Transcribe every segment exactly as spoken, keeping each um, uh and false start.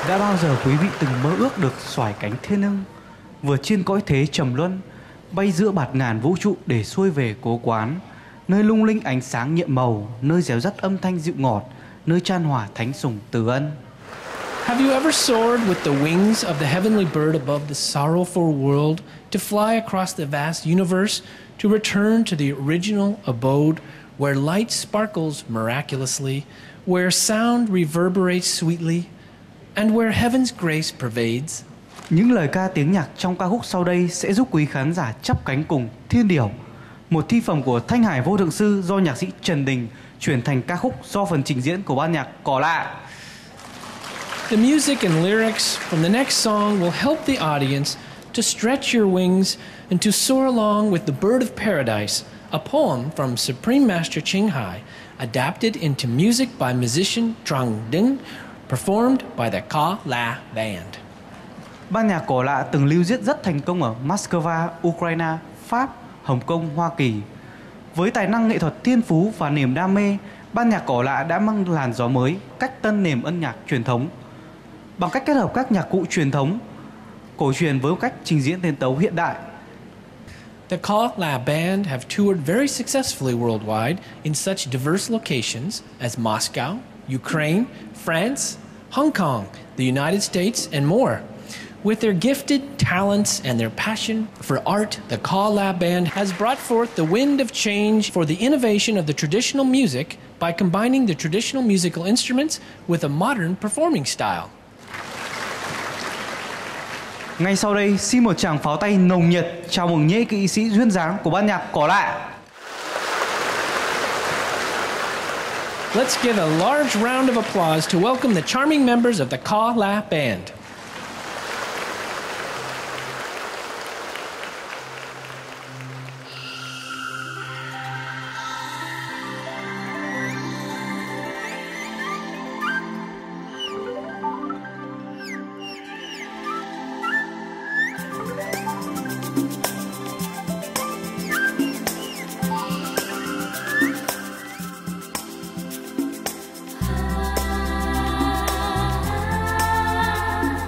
Đã bao giờ quý vị từng mơ ước được xoải cánh thiên ưng, vượt trên cõi thế trầm luân, bay giữa bạt ngàn vũ trụ để xuôi về cố quán, nơi lung linh ánh sáng nhiệm màu, nơi réo rắt âm thanh dịu ngọt, nơi chan hòa thánh sủng từ ân. Have you ever soared with the wings of the heavenly bird above the sorrowful world to fly across the vast universe to return to the original abode where light sparkles miraculously, where sound reverberates sweetly, and where heaven's grace pervades? Những lời ca tiếng nhạc trong ca khúc sau đây sẽ giúp quý khán giả chắp cánh cùng thiên điểu, một thi phẩm của Thanh Hải Vô Thượng Sư do nhạc sĩ Trần Đình chuyển thành ca khúc do phần trình diễn của ban nhạc Cỏ Lạ. The music and lyrics from the next song will help the audience to stretch your wings and to soar along with the Bird of Paradise, a poem from Supreme Master Ching Hai, adapted into music by musician Trang Dinh, performed by the Ka La Band. Ban nhạc Cỏ Lạ từng lưu diễn rất thành công ở Moscow, Ukraine, Pháp, Hồng Kông, Hoa Kỳ. Với tài năng nghệ thuật thiên phú và niềm đam mê, ban nhạc Cỏ Lạ đã mang làn gió mới, cách tân nền âm nhạc truyền thống. Bằng cách kết hợp các nhạc cụ truyền thống, cổ truyền với cách trình diễn tiền tấu hiện đại. The Ka La Band have toured very successfully worldwide in such diverse locations as Moscow, Ukraine, France, Hong Kong, the United States, and more. With their gifted talents and their passion for art, the Ka La Band has brought forth the wind of change for the innovation of the traditional music by combining the traditional musical instruments with a modern performing style. Ngay sau đây, xin một tràng pháo tay nồng nhiệt chào mừng nhê kỵ sĩ duyên dáng của ban nhạc Cỏ Lạ. Let's give a large round of applause to welcome the charming members of the Ka La Band. Ah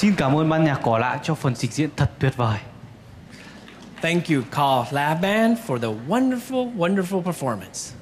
Xin cảm ơn ban nhạc Cỏ Lạ cho phần trình diễn thật tuyệt vời. Thank you, Call Lab Band, for the wonderful, wonderful performance.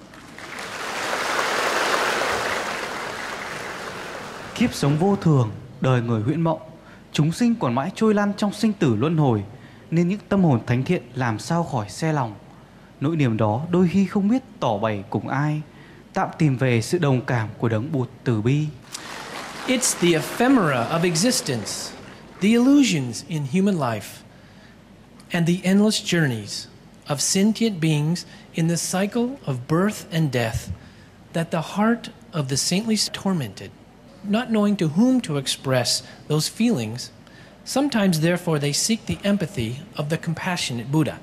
Kiếp sống vô thường, đời người huyễn mộng, chúng sinh còn mãi trôi lăn trong sinh tử luân hồi, nên những tâm hồn thánh thiện làm sao khỏi xe lòng. Nỗi niềm đó đôi khi không biết tỏ bày cùng ai, tạm tìm về sự đồng cảm của đấng Bụt từ bi. It's the ephemera of existence, the illusions in human life, and the endless journeys of sentient beings in the cycle of birth and death that the heart of the saintly is tormented, not knowing to whom to express those feelings. Sometimes, therefore, they seek the empathy of the compassionate Buddha.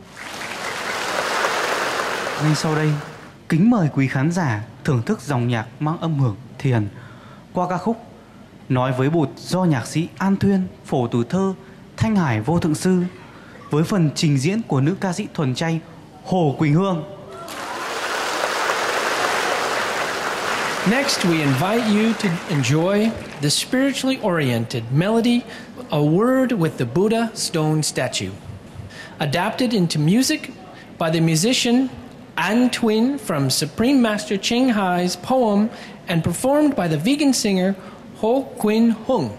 Ngay sau đây, kính mời quý khán giả thưởng thức dòng nhạc mang âm hưởng thiền qua ca khúc Nói với Bụt do nhạc sĩ An Thuyên, phổ từ thơ Thanh Hải Vô Thượng Sư, với phần trình diễn của nữ ca sĩ thuần chay Hồ Quỳnh Hương. Next, we invite you to enjoy the spiritually oriented melody, A Word with the Buddha Stone Statue, adapted into music by the musician An Thuyên from Supreme Master Ching Hai's poem and performed by the vegan singer Ho Quỳnh Hương.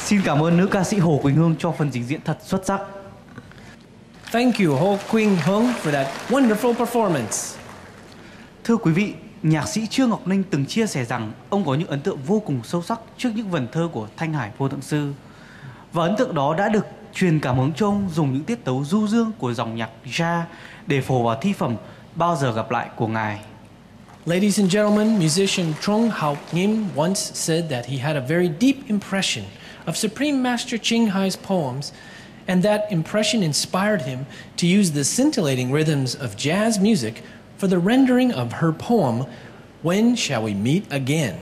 Xin cảm ơn nữ ca sĩ Hồ Quỳnh Hương cho phần trình diễn thật xuất sắc. Thank you, Ho Quỳnh Hương, for that wonderful performance. Thưa quý vị, nhạc sĩ Trương Ngọc Ninh từng chia sẻ rằng ông có những ấn tượng vô cùng sâu sắc trước những vần thơ của Thanh Hải Vô Thượng Sư. Và ấn tượng đó đã được truyền cảm hứng cho ông dùng những tiết tấu du dương của dòng nhạc jazz để phổ vào thi phẩm Bao Giờ Gặp Lại của Ngài. Ladies and gentlemen, musician Trung Hao Kim once said that he had a very deep impression of Supreme Master Ching Hai's poems, and that impression inspired him to use the scintillating rhythms of jazz music for the rendering of her poem, When Shall We Meet Again?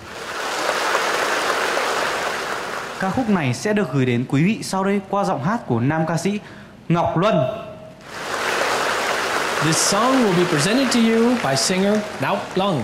Ca khúc này sẽ được gửi đến quý vị sau đây qua giọng hát của nam ca sĩ Ngọc Luân. This song will be presented to you by singer Nao Lung.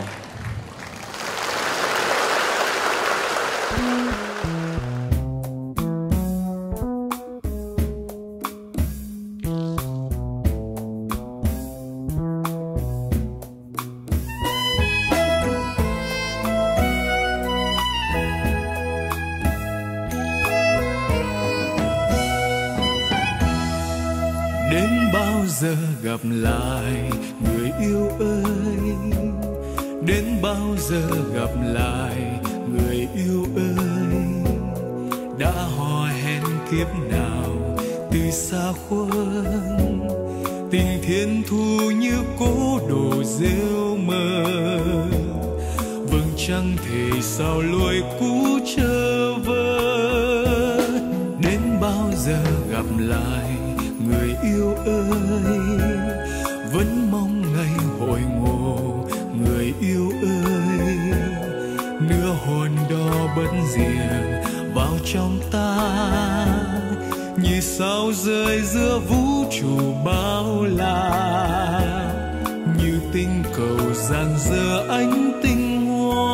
Đến bao giờ gặp lại người yêu ơi, đến bao giờ gặp lại người yêu ơi, đã hò hẹn kiếp nào từ xa khuâng, tình thiên thu như cố đồ rêu mơ, vầng trăng thể sao lối cũ trở vơ. Đến bao giờ gặp lại người yêu ơi, vẫn mong ngày hội ngộ người yêu ơi, nửa hồn đỏ bất diệt vào trong ta, như sao rơi giữa vũ trụ bao la, như tinh cầu rạng rỡ ánh tinh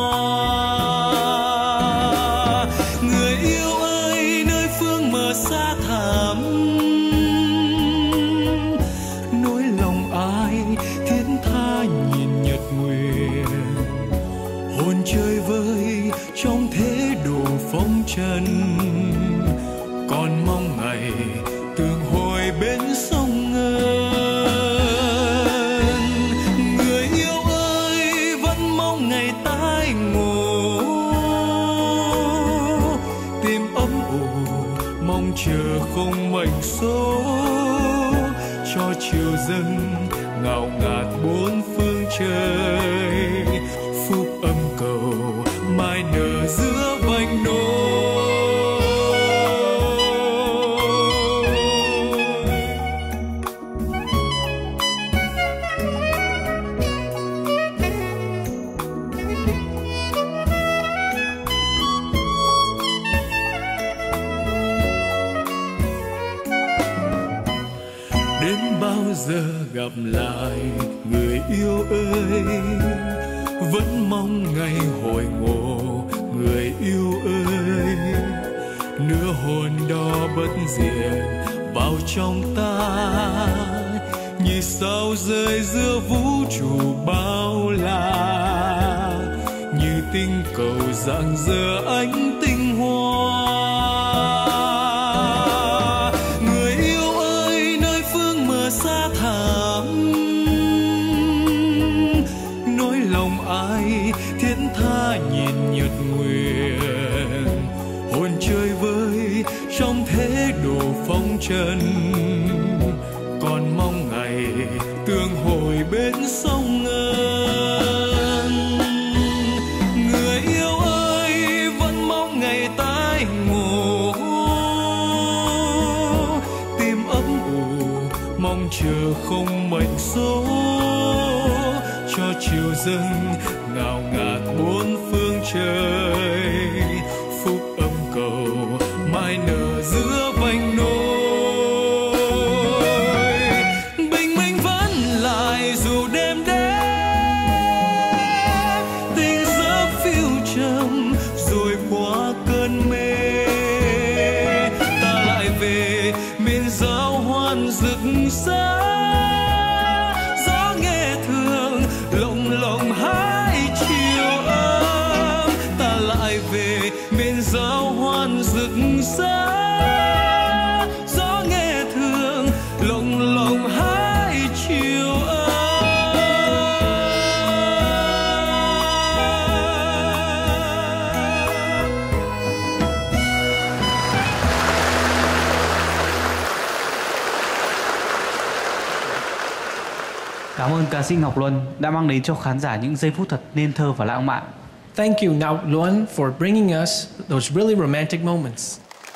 hoa. Người yêu ơi, nơi phương mờ xa thẳm, chơi vơi trong thế độ phong trần, còn mong ngày tương hội bên sông ngân. Người yêu ơi, vẫn mong ngày tái ngộ, tim ấm ủ mong chờ không mệnh số, cho chiều dâng ngào ngạt bốn phương trời, phúc âm cầu mai nở giữa vành đồi. Đến bao giờ gặp lại người yêu ơi, vẫn mong ngày hội ngộ người yêu ơi, nửa hồn đỏ bất diệt vào trong ta, như sao rơi giữa vũ trụ bao la, như tinh cầu rạng rỡ ánh tinh hoa. Người yêu ơi, nơi phương mờ xa thẳm, nỗi lòng ai thiết tha nhìn nhật nguyện, hồn chơi vơi trong thế độ phong trần, còn mong ngày tương hội bên sông ngân. Người yêu ơi, vẫn mong ngày tái ngộ, tim ấp ủ mong chờ không mệnh số, cho chiều dâng ngào ngạt bốn phương trời, phúc âm cầu mai nở giữa vành nôi. Bình minh vẫn lại dù đêm đến, tình giấc phiêu trầm rồi qua cơn mê, ta lại về miền giao hoan rực rỡ. Lộng hai chiều ấm, ta lại ca sĩ Ngọc Luân đã mang đến cho khán giả những giây phút thật nên thơ và lãng mạn. Thank you, Ngọc Luân, for bringing us those really romantic moments.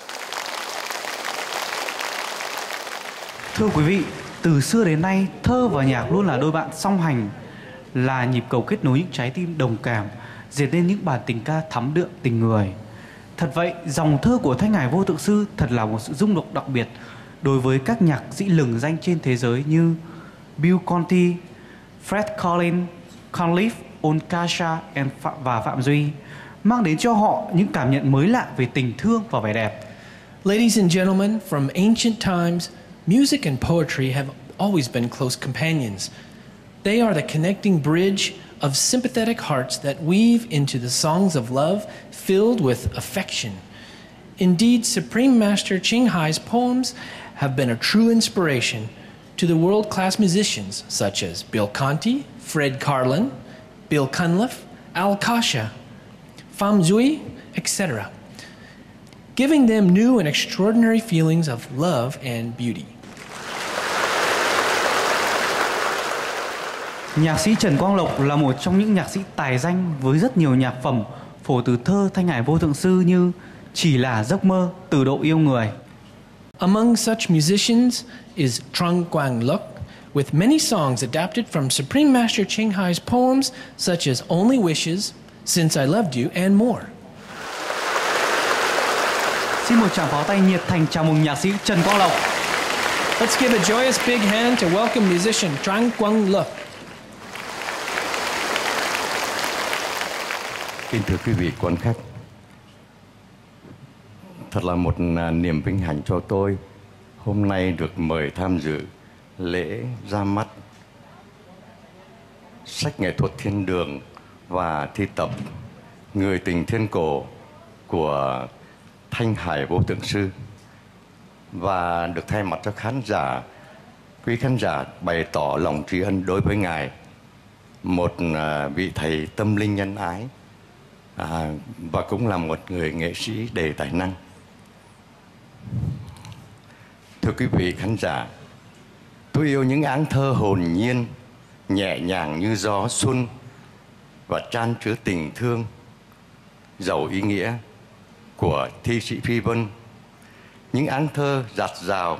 Thưa quý vị, từ xưa đến nay, thơ và nhạc luôn là đôi bạn song hành, là nhịp cầu kết nối những trái tim đồng cảm, dệt nên những bản tình ca thắm đượm tình người. Thật vậy, dòng thơ của Thanh Hải Vô Tượng Sư thật là một sự rung động đặc biệt đối với các nhạc sĩ lừng danh trên thế giới như Bill Conti, Fred Collins, Conliffe, Onkasha và Phạm Duy, mang đến cho họ những cảm nhận mới lạ về tình thương và vẻ đẹp. Ladies and gentlemen, from ancient times, music and poetry have always been close companions. They are the connecting bridge of sympathetic hearts that weave into the songs of love filled with affection. Indeed, Supreme Master Ching Hai's poems have been a true inspiration to the world-class musicians such as Bill Conti, Fred Karlin, Bill Cunliffe, Al Kasha, Pham Duy, et cetera, giving them new and extraordinary feelings of love and beauty. Nhạc sĩ Trần Quang Lộc là một trong những nhạc sĩ tài danh với rất nhiều nhạc phẩm phổ từ thơ Thanh Hải Vô Tượng Sư như Chỉ là giấc mơ, Từ độ yêu người. Among such musicians is Trung Quang Lộc, with many songs adapted from Supreme Master Ching Hai's poems such as Only Wishes, Since I Loved You, and more. Xin một tràng pháo tay nhiệt thành chào mừng nhạc sĩ Trần Quang Lộc. Let's give a joyous big hand to welcome musician Trung Quang Lộc. Kính thưa quý vị quan khách, thật là một niềm vinh hạnh cho tôi hôm nay được mời tham dự lễ ra mắt sách nghệ thuật thiên đường và thi tập Người tình thiên cổ của Thanh Hải Vô Tượng Sư, và được thay mặt cho khán giả, quý khán giả bày tỏ lòng tri ân đối với Ngài, một vị thầy tâm linh nhân ái, à, và cũng là một người nghệ sĩ đầy tài năng. Thưa quý vị khán giả, tôi yêu những áng thơ hồn nhiên, nhẹ nhàng như gió xuân và chan chứa tình thương, giàu ý nghĩa của thi sĩ Phi Vân. Những áng thơ dạt dào,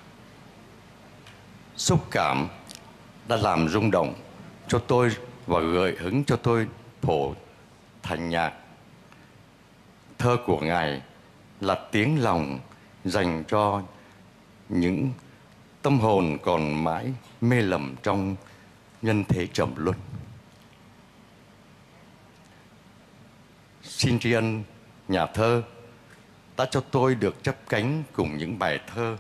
xúc cảm đã làm rung động cho tôi và gợi hứng cho tôi phổ thành nhạc. Thơ của Ngài là tiếng lòng dành cho những tâm hồn còn mãi mê lầm trong nhân thế trầm luân. Xin tri ân nhà thơ đã cho tôi được chắp cánh cùng những bài thơ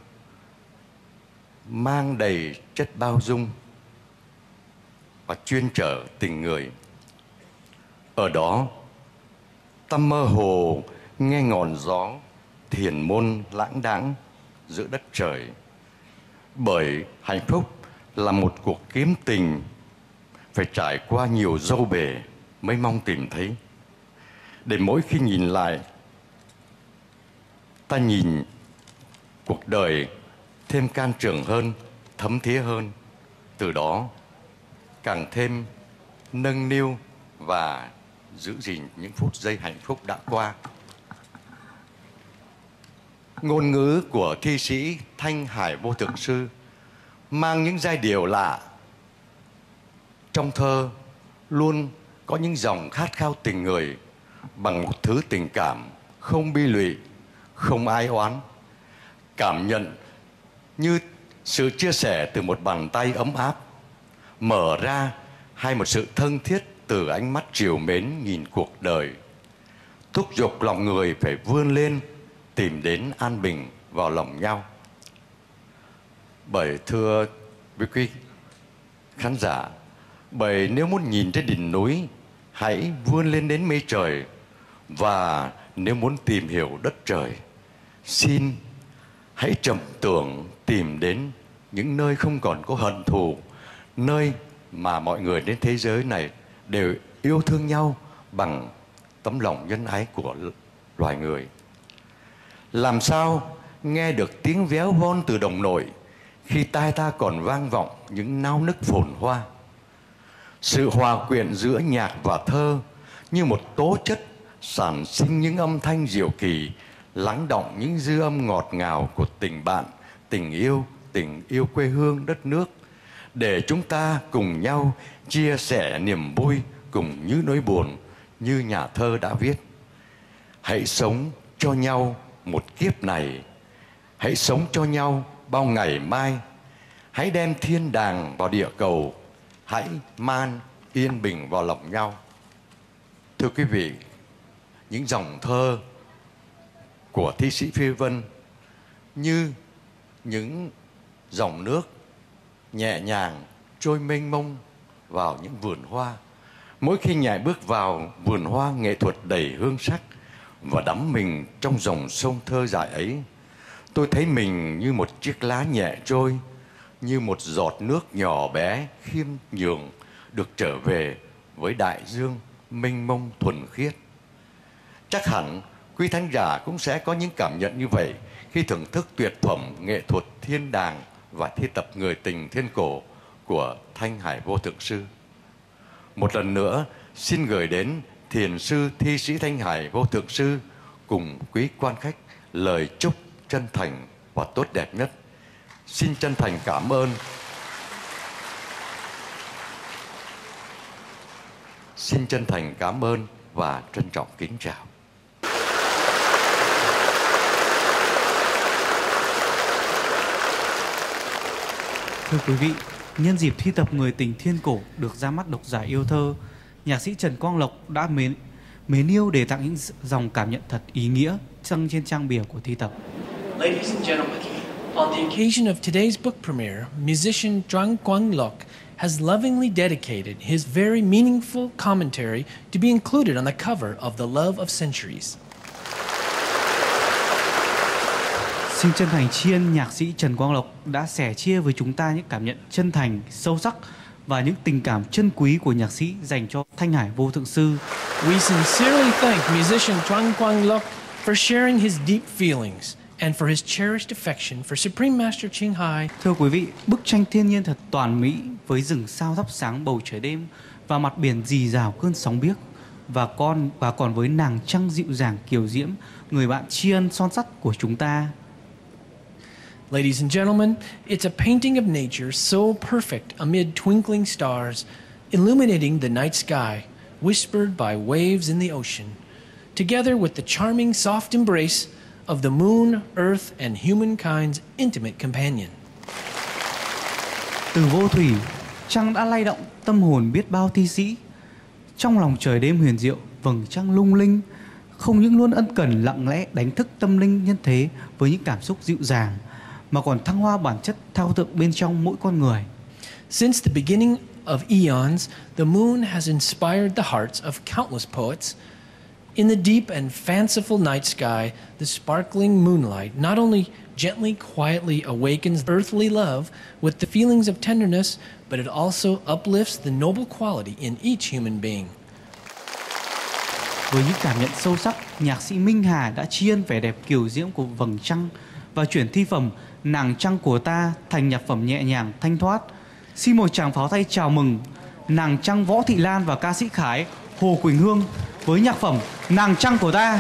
mang đầy chất bao dung và chuyên trở tình người. Ở đó, ta mơ hồ nghe ngọn gió thiền môn lãng đãng giữa đất trời. Bởi hạnh phúc là một cuộc kiếm tình phải trải qua nhiều dâu bể mới mong tìm thấy. Để mỗi khi nhìn lại, ta nhìn cuộc đời thêm can trường hơn, thấm thía hơn. Từ đó càng thêm nâng niu và giữ gìn những phút giây hạnh phúc đã qua. Ngôn ngữ của thi sĩ Thanh Hải Vô Tượng Sư mang những giai điệu lạ. Trong thơ luôn có những dòng khát khao tình người bằng một thứ tình cảm không bi lụy, không ai oán. Cảm nhận như sự chia sẻ từ một bàn tay ấm áp, mở ra hay một sự thân thiết từ ánh mắt trìu mến nhìn cuộc đời, thúc giục lòng người phải vươn lên tìm đến an bình vào lòng nhau. Bởi thưa quý quý khán giả, bởi nếu muốn nhìn trên đỉnh núi, hãy vươn lên đến mây trời. Và nếu muốn tìm hiểu đất trời, xin hãy trầm tưởng tìm đến những nơi không còn có hận thù, nơi mà mọi người trên thế giới này đều yêu thương nhau bằng tấm lòng nhân ái của loài người. Làm sao nghe được tiếng véo von từ đồng nội khi tai ta còn vang vọng những nao nức phồn hoa? Sự hòa quyện giữa nhạc và thơ như một tố chất sản sinh những âm thanh diệu kỳ, lắng đọng những dư âm ngọt ngào của tình bạn, tình yêu, tình yêu quê hương đất nước, để chúng ta cùng nhau chia sẻ niềm vui cùng những nỗi buồn như nhà thơ đã viết. Hãy sống cho nhau một kiếp này, hãy sống cho nhau bao ngày mai, hãy đem thiên đàng vào địa cầu, hãy man yên bình vào lòng nhau. Thưa quý vị, những dòng thơ của thi sĩ Phi Vân như những dòng nước nhẹ nhàng trôi mênh mông vào những vườn hoa. Mỗi khi nhảy bước vào vườn hoa nghệ thuật đầy hương sắc và đắm mình trong dòng sông thơ dại ấy, tôi thấy mình như một chiếc lá nhẹ trôi, như một giọt nước nhỏ bé khiêm nhường được trở về với đại dương mênh mông thuần khiết. Chắc hẳn quý thánh giả cũng sẽ có những cảm nhận như vậy khi thưởng thức tuyệt phẩm nghệ thuật thiên đàng và thi tập Người tình thiên cổ của Thanh Hải Vô Thượng Sư. Một lần nữa xin gửi đến thiền sư thi sĩ Thanh Hải Vô Thượng Sư cùng quý quan khách lời chúc chân thành và tốt đẹp nhất. Xin chân thành cảm ơn. Xin chân thành cảm ơn và trân trọng kính chào. Thưa quý vị, nhân dịp thi tập Người tình thiên cổ được ra mắt độc giả yêu thơ, nhạc sĩ Trần Quang Lộc đã mến mến yêu để tặng những dòng cảm nhận thật ý nghĩa đăng trên trang bìa của thi tập. Ladies and gentlemen, on the occasion of today's book premiere, musician Zhang Guanglok has lovingly dedicated his very meaningful commentary to be included on the cover of The Love of Centuries. Xin chân thành tri ân nhạc sĩ Trần Quang Lộc đã sẻ chia với chúng ta những cảm nhận chân thành, sâu sắc và những tình cảm chân quý của nhạc sĩ dành cho Thanh Hải Vô Thượng Sư. We sincerely thank musician Zhang Guanglok for sharing his deep feelings and for his cherished affection for Supreme Master Ching Hai. Thưa quý vị, bức tranh thiên nhiên thật toàn mỹ với rừng sao thắp sáng bầu trời đêm và mặt biển rì rào cơn sóng biếc, và con và còn với nàng trăng dịu dàng kiều diễm, người bạn tri ân son sắt của chúng ta. Ladies and gentlemen, it's a painting of nature so perfect amid twinkling stars, illuminating the night sky, whispered by waves in the ocean, together with the charming soft embrace of the moon, earth, and humankind's intimate companion. Từ vô thủy, trăng đã lay động tâm hồn biết bao thi sĩ. Trong lòng trời đêm huyền diệu, vầng trăng lung linh, không những luôn ân cần lặng lẽ đánh thức tâm linh nhân thế với những cảm xúc dịu dàng, mà còn thăng hoa bản chất thao thượng bên trong mỗi con người. Since the beginning of eons, the moon has inspired the hearts of countless poets. In the deep and fanciful night sky, the sparkling moonlight not only gently, quietly awakens earthly love with the feelings of tenderness, but it also uplifts the noble quality in each human being. Với những cảm nhận sâu sắc, nhạc sĩ Minh Hà đã tri ân vẻ đẹp kiều diễm của vầng trăng và chuyển thi phẩm Nàng Trăng Của Ta thành nhạc phẩm nhẹ nhàng thanh thoát. Xin một tràng pháo tay chào mừng nàng Trăng Võ Thị Lan và ca sĩ Khải Hồ Quỳnh Hương với nhạc phẩm Nàng Trăng Của Ta.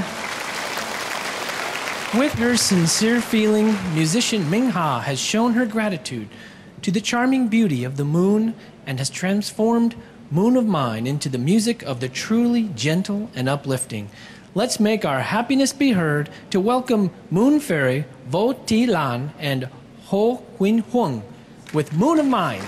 With her sincere feeling, musician Minh Hà has shown her gratitude to the charming beauty of the moon and has transformed Moon of Mine into the music of the truly gentle and uplifting. Let's make our happiness be heard to welcome Moon Fairy Vo Thi Lan and Ho Quỳnh Huang with Moon of Mine.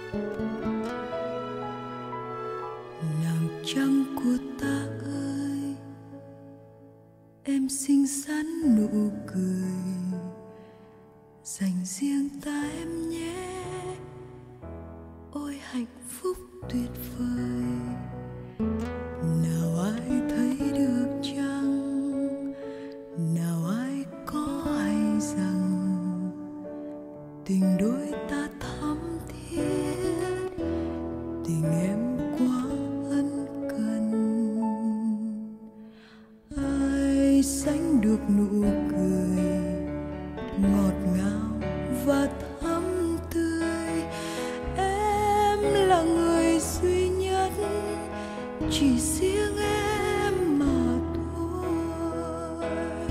Nàng trăng của ta ơi, em xinh xắn nụ cười dành riêng ta em nhé. Ôi hạnh phúc tuyệt vời, nào ai thấy được chăng, nào ai có hay rằng tình đôi ta thắm thiết, tình em quá ân cần. Ai sánh được nụ cười ngọt ngào và thắm tươi, em là người duy nhất, chỉ riêng em mà thôi.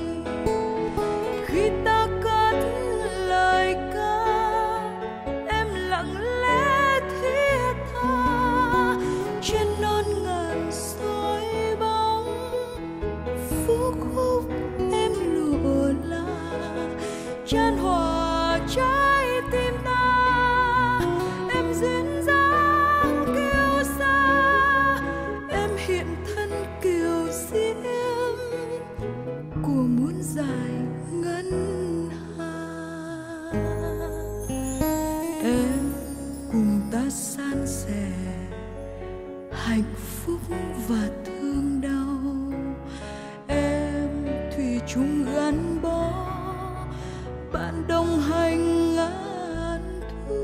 Khi ta cất lời ca, em lặng lẽ thiết tha trên non ngàn soi bóng, phút khúc em lụa là chan hòa trái tim ta. Em duyên dáng kiêu sa, em hiện thân kiều diễm của muôn dài ngân hà. Em cùng ta san sẻ hạnh phúc và thương đau, em thủy chung gắn bó bạn đồng hành ngàn thu.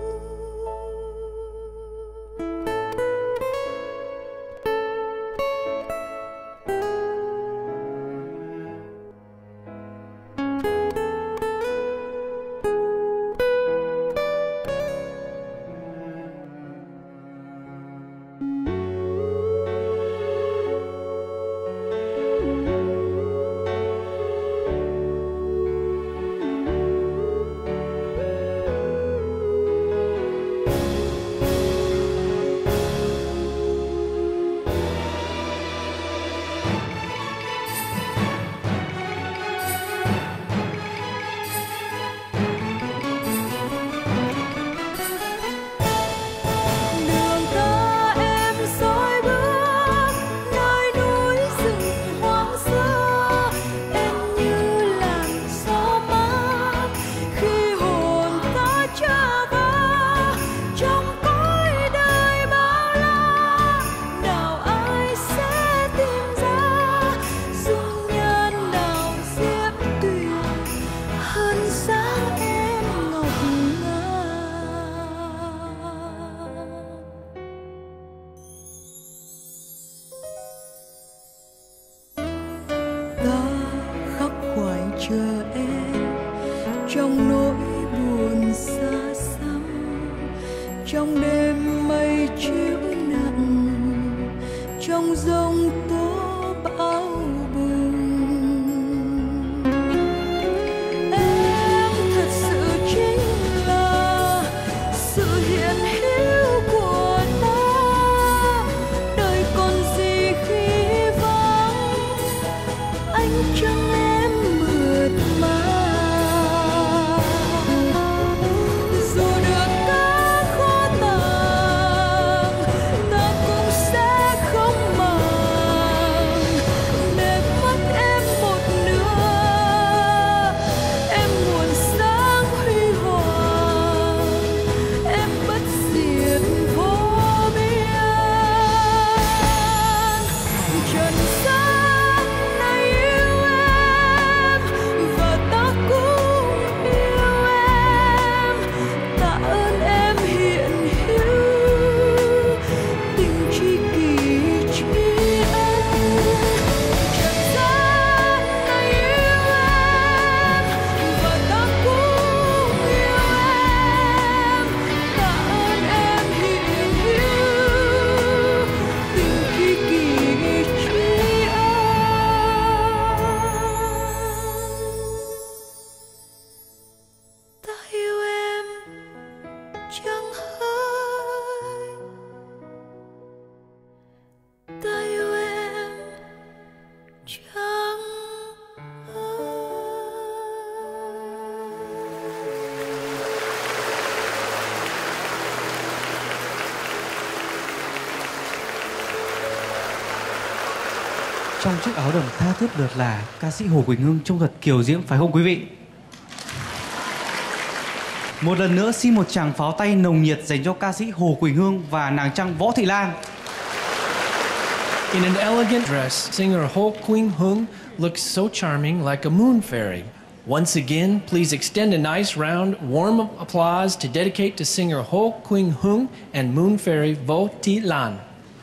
Chờ em trong nỗi buồn xa xăm, trong đêm mây chiếu nặng, trong giông tố bão bùng. Em thật sự chính là sự hiện hữu của ta, đời còn gì khi vắng anh chẳng em mượt mà. Dù được các khó tàng, ta cũng sẽ không màng để mất em một nửa. Em nguồn sáng huy hoàng, em bất diệt vô biên. Trần gian này yêu em và ta cũng yêu em. Tạ ơn em hiện hữu tình tri kỷ tri ân. Trần gian này yêu em và ta cũng yêu em. Tạ ơn em hiện hữu tình tri kỷ tri ân. Ta yêu em chẳng hơi, ta yêu em chẳng hơi. Trong chiếc áo đầm tha thướt lượt là, ca sĩ Hồ Quỳnh Hương trông thật kiều diễm phải không quý vị? Một lần nữa xin một tràng pháo tay nồng nhiệt dành cho ca sĩ Hồ Quỳnh Hương và nàng Trăng Võ Thị Lan. In an elegant dress, singer Ho Quỳnh Hương looks so charming like a moon fairy. Once again, please extend a nice round, warm applause to dedicate to singer Ho Quỳnh Hương and moon fairy Võ Thị Lan.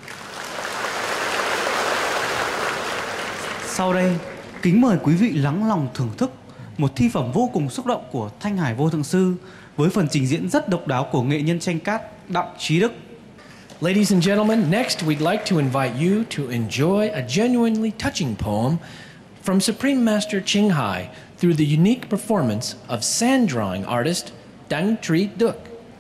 Sau đây, kính mời quý vị lắng lòng thưởng thức một thi phẩm vô cùng xúc động của Thanh Hải Vô Thượng Sư với phần trình diễn rất độc đáo của nghệ nhân tranh cát Đặng Trí Đức. Ladies and gentlemen, next we'd like to invite you to enjoy a genuinely touching poem from Supreme Master Ching Hai through the unique performance of sand drawing artist Đặng Trí Đức.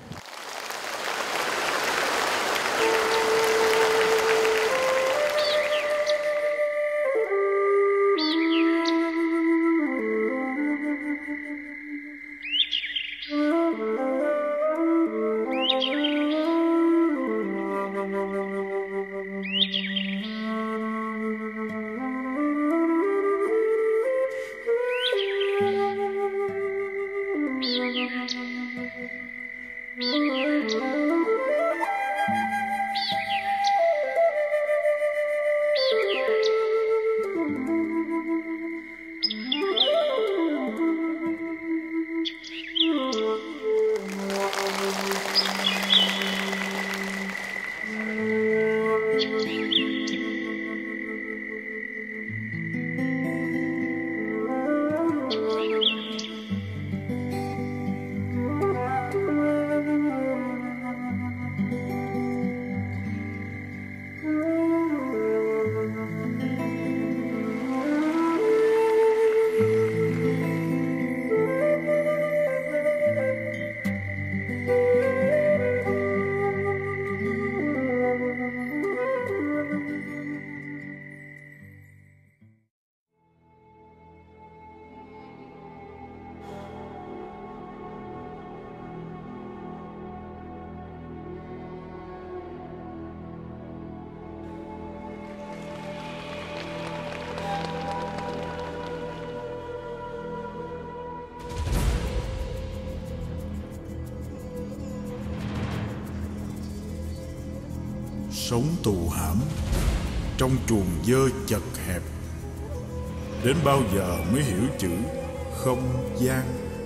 Sống tù hãm trong chuồng dơ chật hẹp, đến bao giờ mới hiểu chữ không gian.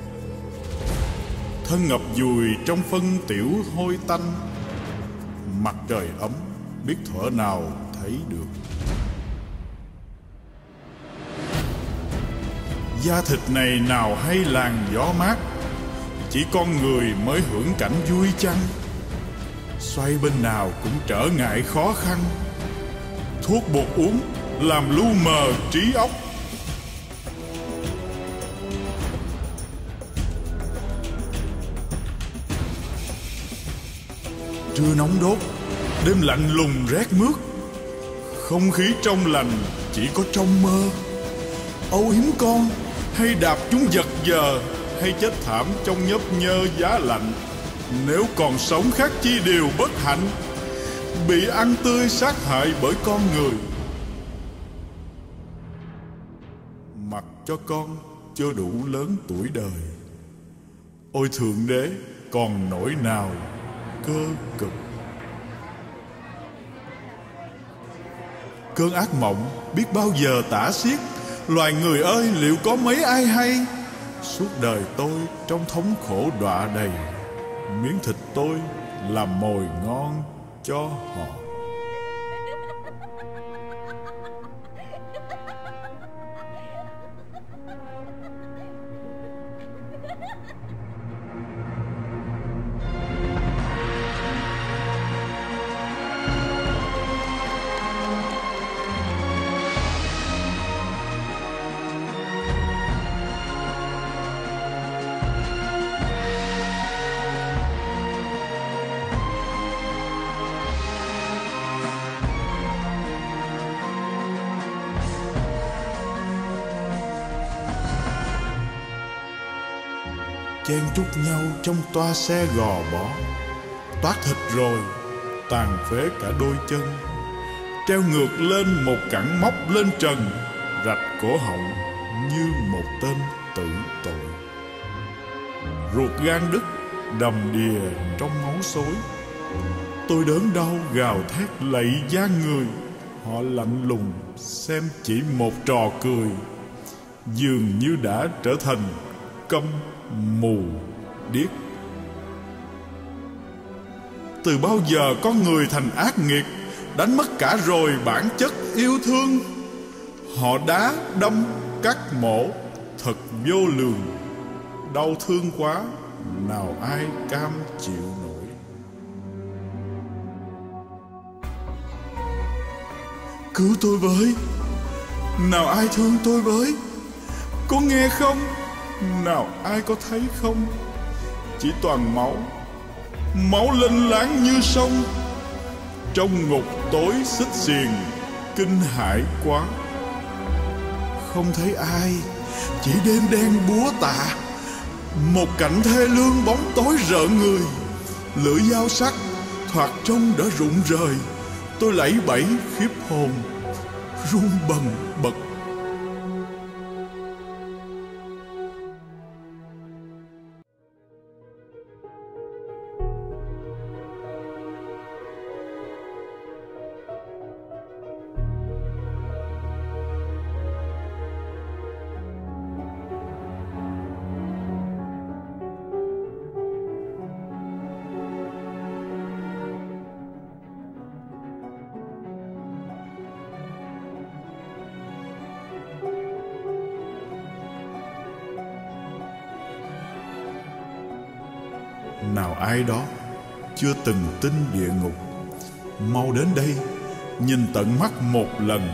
Thân ngập dùi trong phân tiểu hôi tanh, mặt trời ấm biết thuở nào thấy được. Da thịt này nào hay làn gió mát, chỉ con người mới hưởng cảnh vui chăng. Xoay bên nào cũng trở ngại khó khăn, thuốc bột uống làm lu mờ trí óc. Trưa nóng đốt, đêm lạnh lùng rét mướt, không khí trong lành chỉ có trong mơ. Âu yếm con hay đạp chúng giật giờ, hay chết thảm trong nhấp nhơ giá lạnh. Nếu còn sống khác chi điều bất hạnh, bị ăn tươi sát hại bởi con người. Mặc cho con chưa đủ lớn tuổi đời, ôi Thượng Đế còn nỗi nào cơ cực. Cơn ác mộng biết bao giờ tả xiết, loài người ơi liệu có mấy ai hay. Suốt đời tôi trong thống khổ đọa đầy, miếng thịt tôi làm mồi ngon cho họ. Chen chúc nhau trong toa xe gò bó, toát thịt rồi tàn phế cả đôi chân. treo ngược lên một cẳng móc lên trần, rạch cổ họng như một tên tử tội. Ruột gan đứt đầm đìa trong máu xối. Tôi đớn đau gào thét lạy gian người. Họ lạnh lùng xem chỉ một trò cười, dường như đã trở thành câm mù điếc. Từ bao giờ con người thành ác nghiệt, đánh mất cả rồi bản chất yêu thương. Họ đá đâm cắt mổ thật vô lường, đau thương quá nào ai cam chịu nổi. Cứu tôi với, nào ai thương tôi với. Có nghe không, nào ai có thấy không. Chỉ toàn máu, máu lênh láng như sông. Trong ngục tối xích xiềng, kinh hãi quá. Không thấy ai, chỉ đêm đen búa tạ. Một cảnh thê lương bóng tối rợn người. Lưỡi dao sắc thoạt trông đã rụng rời. Tôi lẫy bẫy khiếp hồn, run bần bật. Nào ai đó chưa từng tin địa ngục, mau đến đây nhìn tận mắt một lần.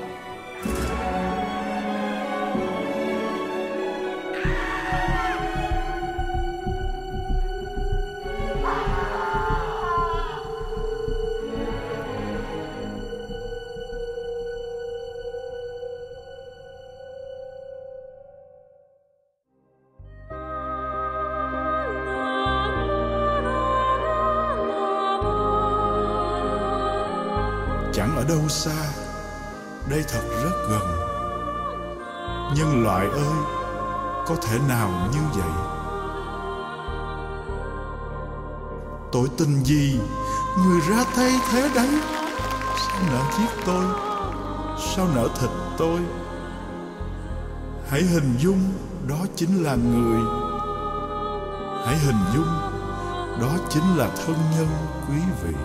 Chẳng ở đâu xa, đây thật rất gần. Nhân loại ơi, có thể nào như vậy? Tội tình gì người ra tay thế đấy? Sao nỡ giết tôi? Sao nỡ thịt tôi? Hãy hình dung đó chính là người. Hãy hình dung đó chính là thân nhân quý vị.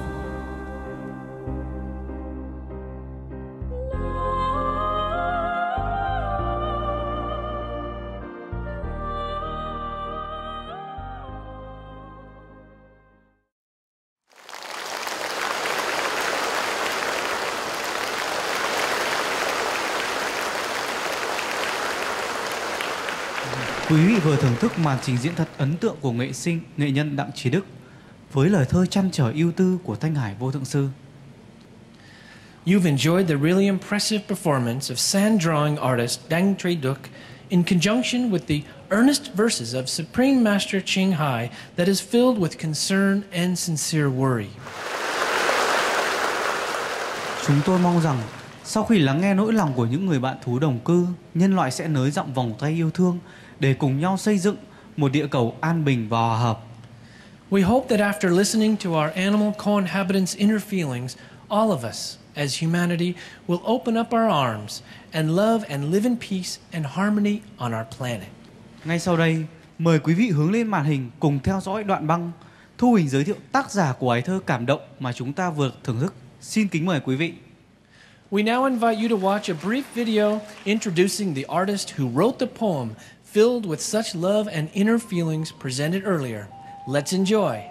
Quý vị vừa thưởng thức màn trình diễn thật ấn tượng của nghệ sinh, nghệ nhân Đặng Trí Đức với lời thơ trăn trở ưu tư của Thanh Hải Vô Thượng Sư. You've enjoyed the really impressive performance of sand drawing artist Đặng Trí Đức in conjunction with the earnest verses of Supreme Master Ching Hai that is filled with concern and sincere worry. Chúng tôi mong rằng sau khi lắng nghe nỗi lòng của những người bạn thú đồng cư, nhân loại sẽ nới rộng vòng tay yêu thương để cùng nhau xây dựng một địa cầu an bình và hòa hợp. We hope that after listening to our animal co-inhabitants' inner feelings, all of us, as humanity, will open up our arms and love and live in peace and harmony on our planet. Ngay sau đây, mời quý vị hướng lên màn hình cùng theo dõi đoạn băng Thu Huỳnh giới thiệu tác giả của bài thơ cảm động mà chúng ta vừa thưởng thức. Xin kính mời quý vị. We now invite you to watch a brief video introducing the artist who wrote the poem filled with such love and inner feelings presented earlier. Let's enjoy.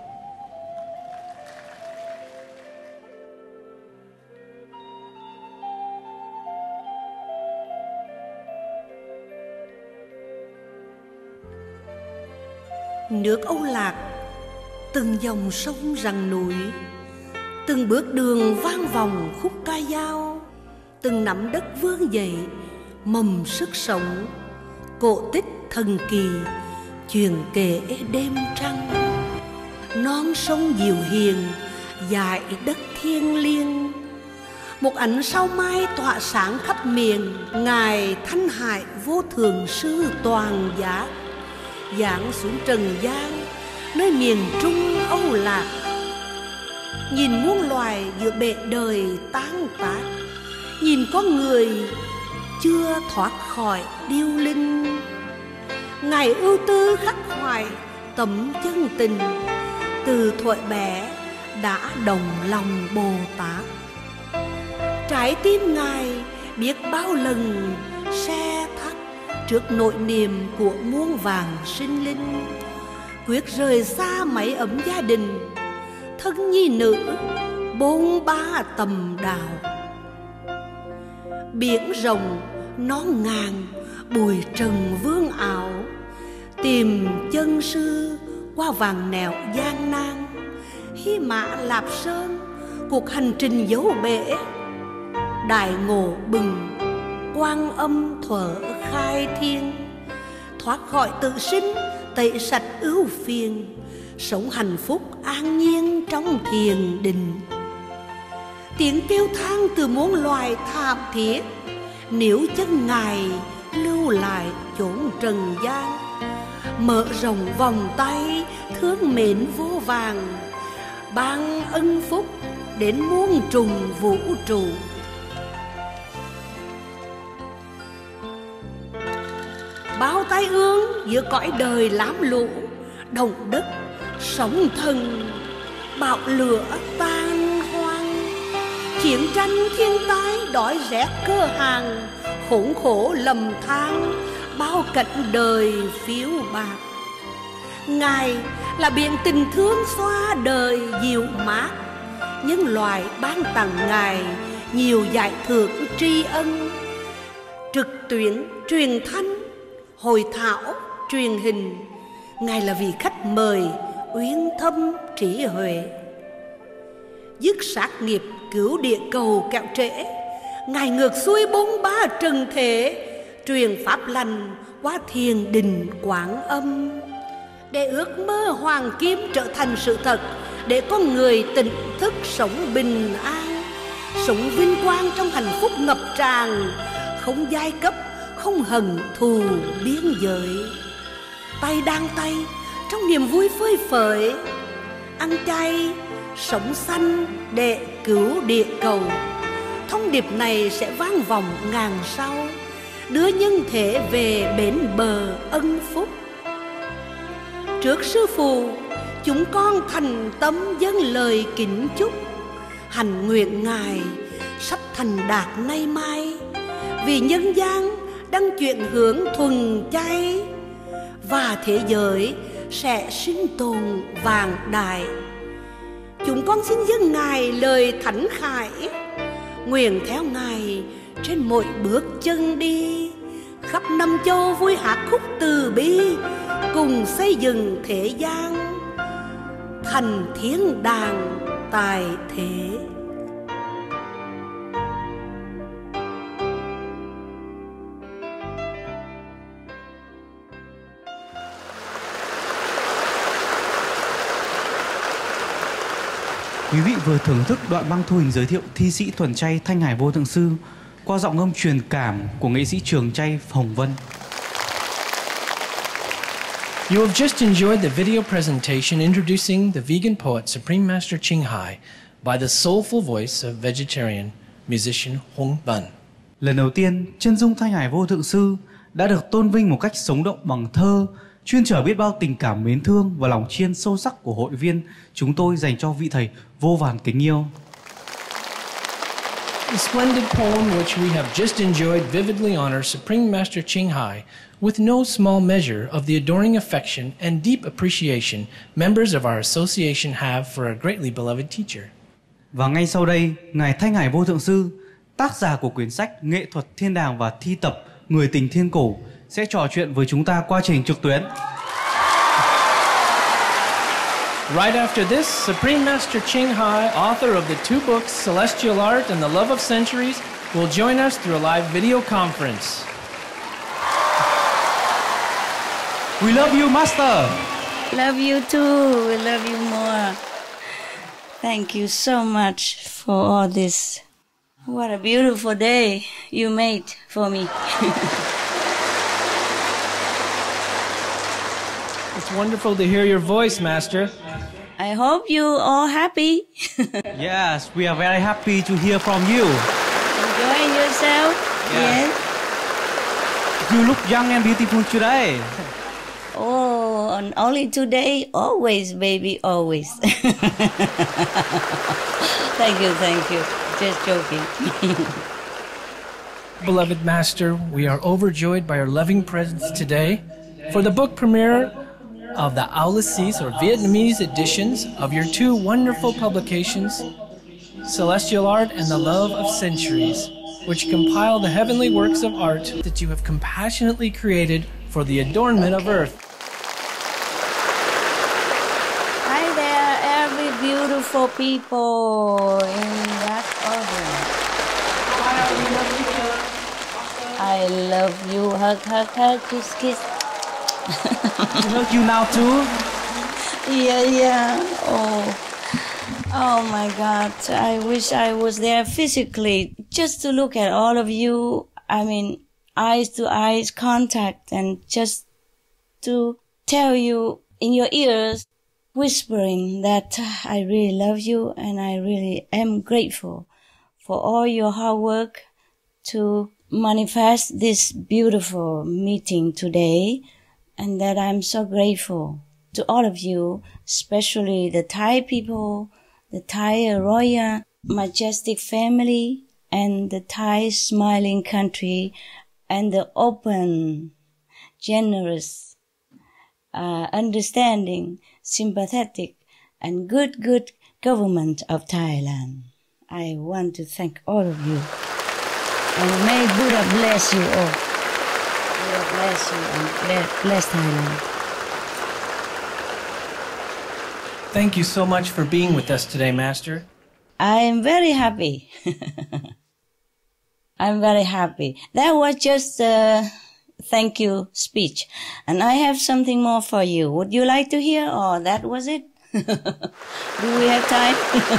Nước Âu Lạc, từng dòng sông răng núi, từng bước đường vang vòng khúc ca dao, từng nắm đất vươn dậy mầm sức sống, cổ tích thần kỳ truyền kể đêm trăng. Non sông diệu hiền dải đất thiêng liêng, một ánh sao mai tỏa sáng khắp miền. Ngài Thanh Hải Vô Thượng Sư toàn giác giáng xuống trần gian nơi miền Trung Âu Lạc. Nhìn muôn loài giữa bể đời tán tác, nhìn con người chưa thoát khỏi điêu linh. Ngài ưu tư khắc khoải tấm chân tình, từ thuở bé đã đồng lòng Bồ Tát. Trái tim Ngài biết bao lần xe thắt trước nỗi niềm của muôn vàng sinh linh, quyết rời xa mái ấm gia đình, thân nhi nữ bốn ba tầm đạo. Biển rộng non ngàn bụi trần vương ảo, tìm chân sư qua vàng nẻo gian nan. Hy Mã Lạp Sơn cuộc hành trình dấu bể, đại ngộ bừng Quan Âm thuở khai thiên, thoát khỏi tự sinh tẩy sạch ưu phiền, sống hạnh phúc an nhiên trong thiền định. Tiếng kêu than từ muôn loài thảm thiết, nếu chân Ngài lưu lại chốn trần gian, mở rộng vòng tay thương mến vô vàng, ban ân phúc đến muôn trùng vũ trụ. Bao tai ương giữa cõi đời lám lũ, động đất sóng thần bạo lửa tan hoang, chiến tranh thiên tai đói rét cơ hàng, khốn khổ lầm than bao cảnh đời phiêu bạc. Ngài là biển tình thương xoa đời dịu mát, nhân loại ban tặng Ngài nhiều giải thưởng tri ân. Trực tuyến truyền thanh, hội thảo truyền hình, Ngài là vị khách mời uyên thâm trí huệ. Dứt sát nghiệp cứu địa cầu kẹo trễ, Ngài ngược xuôi bốn ba trần thế, truyền pháp lành qua thiền đình Quán Âm, để ước mơ hoàng kim trở thành sự thật, để con người tỉnh thức sống bình an, sống vinh quang trong hạnh phúc ngập tràn, không giai cấp, không hận thù biên giới. Tay đang tay trong niềm vui phơi phới, ăn chay sống xanh để cứu địa cầu. Thông điệp này sẽ vang vọng ngàn sau, đưa nhân thể về bến bờ ân phúc. Trước sư phụ, chúng con thành tâm dâng lời kính chúc, hành nguyện Ngài sắp thành đạt nay mai, vì nhân gian đang chuyển hướng thuần chay, và thế giới sẽ sinh tồn vàng đại. Chúng con xin dâng Ngài lời thánh khải, nguyện theo Ngài trên mỗi bước chân đi, khắp năm châu vui hát khúc từ bi, cùng xây dựng thế gian thành thiên đàng tại thế. Quý vị vừa thưởng thức đoạn băng thu hình giới thiệu thi sĩ thuần chay Thanh Hải Vô Thượng Sư qua giọng ngâm truyền cảm của nghệ sĩ trường chay Hồng Vân. You have just enjoyed the video presentation introducing the vegan poet Supreme Master Ching Hai by the soulful voice of vegetarian musician Hong Vân. Lần đầu tiên, chân dung Thanh Hải Vô Thượng Sư đã được tôn vinh một cách sống động bằng thơ, chuyên chở biết bao tình cảm mến thương và lòng tri ân sâu sắc của hội viên chúng tôi dành cho vị thầy vô vàn kính yêu. The splendid poem which we have just enjoyed vividly honors Supreme Master Ching Hai with no small measure of the adoring affection and deep appreciation members of our association have for a greatly beloved teacher. Và ngay sau đây, Ngài Thanh Hải Vô Thượng Sư, tác giả của quyển sách Nghệ thuật thiên đàng và thi tập Người tình thiên cổ, sẽ trò chuyện với chúng ta qua trình trực tuyến. Right after this, Supreme Master Ching Hai, author of the two books Celestial Art and The Love of Centuries, will join us through a live video conference. We love you, Master. Love you too. We love you more. Thank you so much for all this What a beautiful day you made for me. It's wonderful to hear your voice, Master. I hope you all happy. Yes, we are very happy to hear from you. Enjoying yourself? Yeah. Yes. You look young and beautiful today. Oh, and only today, always, baby, always. Thank you, thank you. Just joking. Beloved Master, we are overjoyed by your loving presence today for the book premiere of the Ulysses, or Vietnamese editions of your two wonderful publications, Celestial Art and The Love of Centuries, which compile the heavenly works of art that you have compassionately created for the adornment of earth. Hi there, every beautiful people in that audience. I love you. Hug, hug, hug, kiss, kiss. I love you now too. Yeah, yeah. Oh, oh my God. I wish I was there physically just to look at all of you. I mean, eyes to eyes contact, and just to tell you in your ears, whispering that I really love you and I really am grateful for all your hard work to manifest this beautiful meeting today. And that I'm so grateful to all of you, especially the Thai people, the Thai royal majestic family, and the Thai smiling country, and the open, generous, uh, understanding, sympathetic, and good, good government of Thailand. I want to thank all of you. And may Buddha bless you all. Buddha bless you and bless, bless Thailand. Thank you so much for being with us today, Master. I am very happy. I'm very happy. That was just a thank you speech. And I have something more for you. Would you like to hear? Or that was it? Do we have time?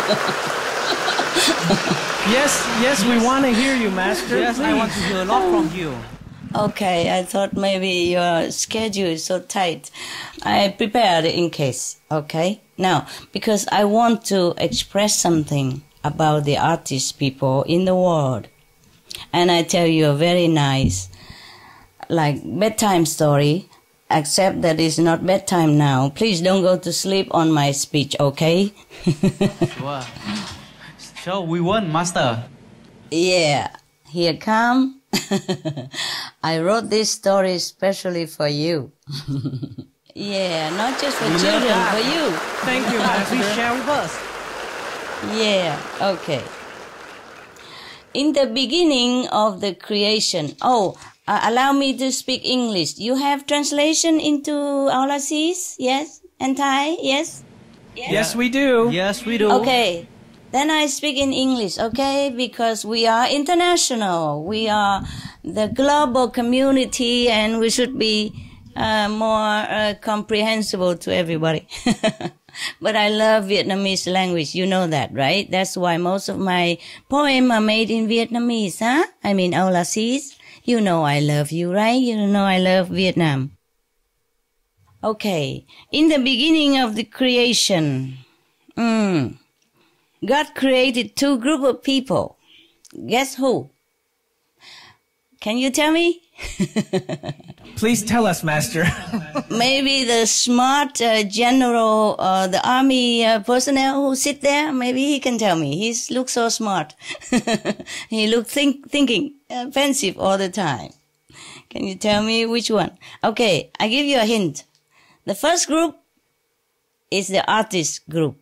Yes, yes, we want to hear you, Master. Yes, I want to hear a lot from you. Okay, I thought maybe your schedule is so tight. I prepared in case, okay? Now, because I want to express something about the artist people in the world. And I tell you a very nice, like, bedtime story, except that it's not bedtime now. Please don't go to sleep on my speech, okay? Sure. So we won, Master. Yeah, here come. I wrote this story especially for you. Yeah, not just for We love children, that. for you. Thank you, Please Master. share with us. Yeah, okay. In the beginning of the creation, oh, uh, allow me to speak English. You have translation into Ulysses, yes? And Thai, yes? Yes, we do. Yes, we do. Okay, then I speak in English, okay? Because we are international. We are the global community, and we should be uh, more uh, comprehensible to everybody. But I love Vietnamese language. You know that, right? That's why most of my poems are made in Vietnamese, huh? I mean, Ulysses. You know I love you, right? You know I love Vietnam. Okay. In the beginning of the creation, mm, God created two groups of people. Guess who? Can you tell me? Please tell us, Master. Maybe the smart uh, general, uh, the army uh, personnel who sit there, maybe he can tell me. He looks so smart. He looks think, thinking, uh, pensive all the time. Can you tell me which one? Okay, I give you a hint. The first group is the artist group.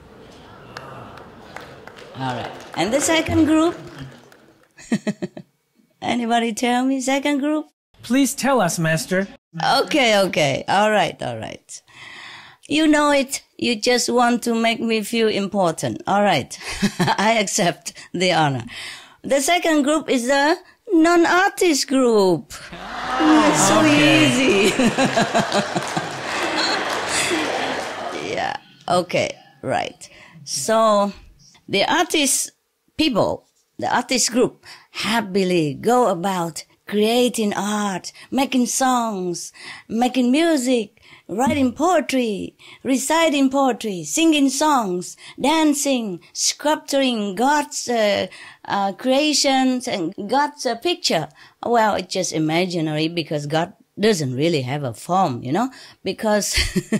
All right. And the second group? Anybody tell me second group? Please tell us, Master. Okay, okay. All right, all right. You know it. You just want to make me feel important. All right. I accept the honor. The second group is the non-artist group. It's so easy. Yeah. Okay, right. So the artist people, the artist group happily go about creating art, making songs, making music, writing poetry, reciting poetry, singing songs, dancing, sculpturing God's uh, uh, creations and God's uh, picture. Well, it's just imaginary because God doesn't really have a form, you know, because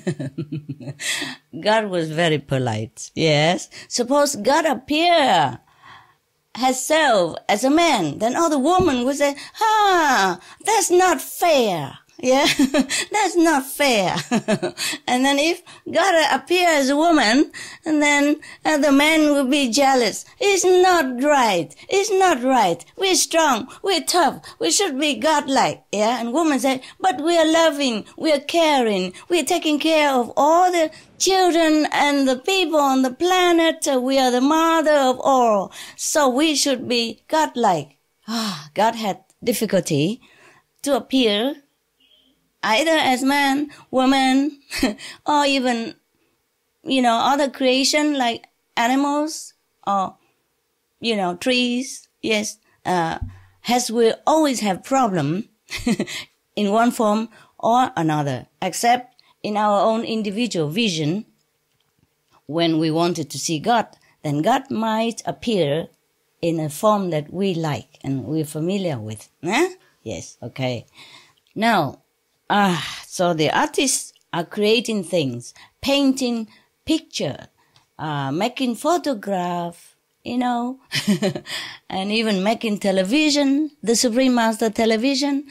God was very polite. Yes. Suppose God appear herself as a man, then all the woman would say, ah, that's not fair. Yeah, that's not fair. And then if God appear as a woman, and then uh, the man will be jealous. It's not right. It's not right. We're strong. We're tough. We should be godlike. Yeah, and woman say, but we are loving. We are caring. We are taking care of all the children and the people on the planet. We are the mother of all. So we should be godlike. Ah, God had difficulty to appear either as man, woman, or even, you know, other creation like animals or, you know, trees. Yes, uh, as we always have problem in one form or another, except in our own individual vision. When we wanted to see God, then God might appear in a form that we like and we're familiar with. Huh? Yes, okay. Now, Ah, so the artists are creating things, painting picture, uh, making photograph, you know, and even making television, the Supreme Master television,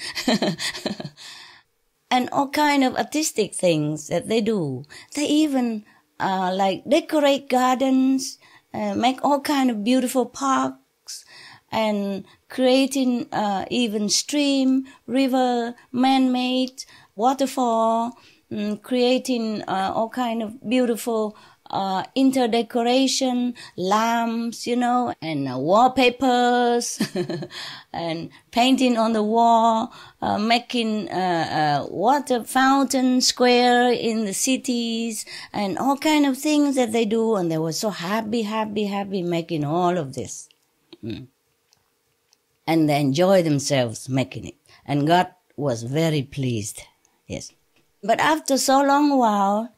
and all kind of artistic things that they do. They even uh, like decorate gardens, uh, make all kind of beautiful parks, and creating uh, even stream, river, man-made, waterfall, um, creating uh, all kind of beautiful uh, inter-decoration, lamps, you know, and uh, wallpapers, and painting on the wall, uh, making uh, uh, water fountain square in the cities, and all kind of things that they do, and they were so happy, happy, happy making all of this. Mm. And they enjoy themselves making it. And God was very pleased. Yes. But after so long while,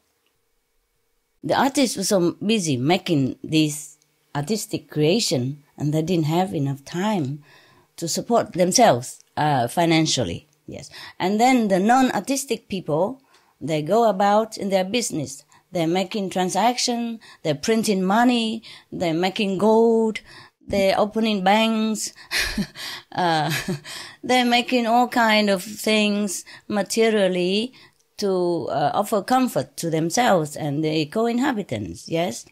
the artists were so busy making this artistic creation, and they didn't have enough time to support themselves uh, financially. Yes. And then the non-artistic people, they go about in their business. They're making transactions, they're printing money, they're making gold, they're opening banks, uh, they're making all kind of things materially to uh, offer comfort to themselves and the co-inhabitants, yes?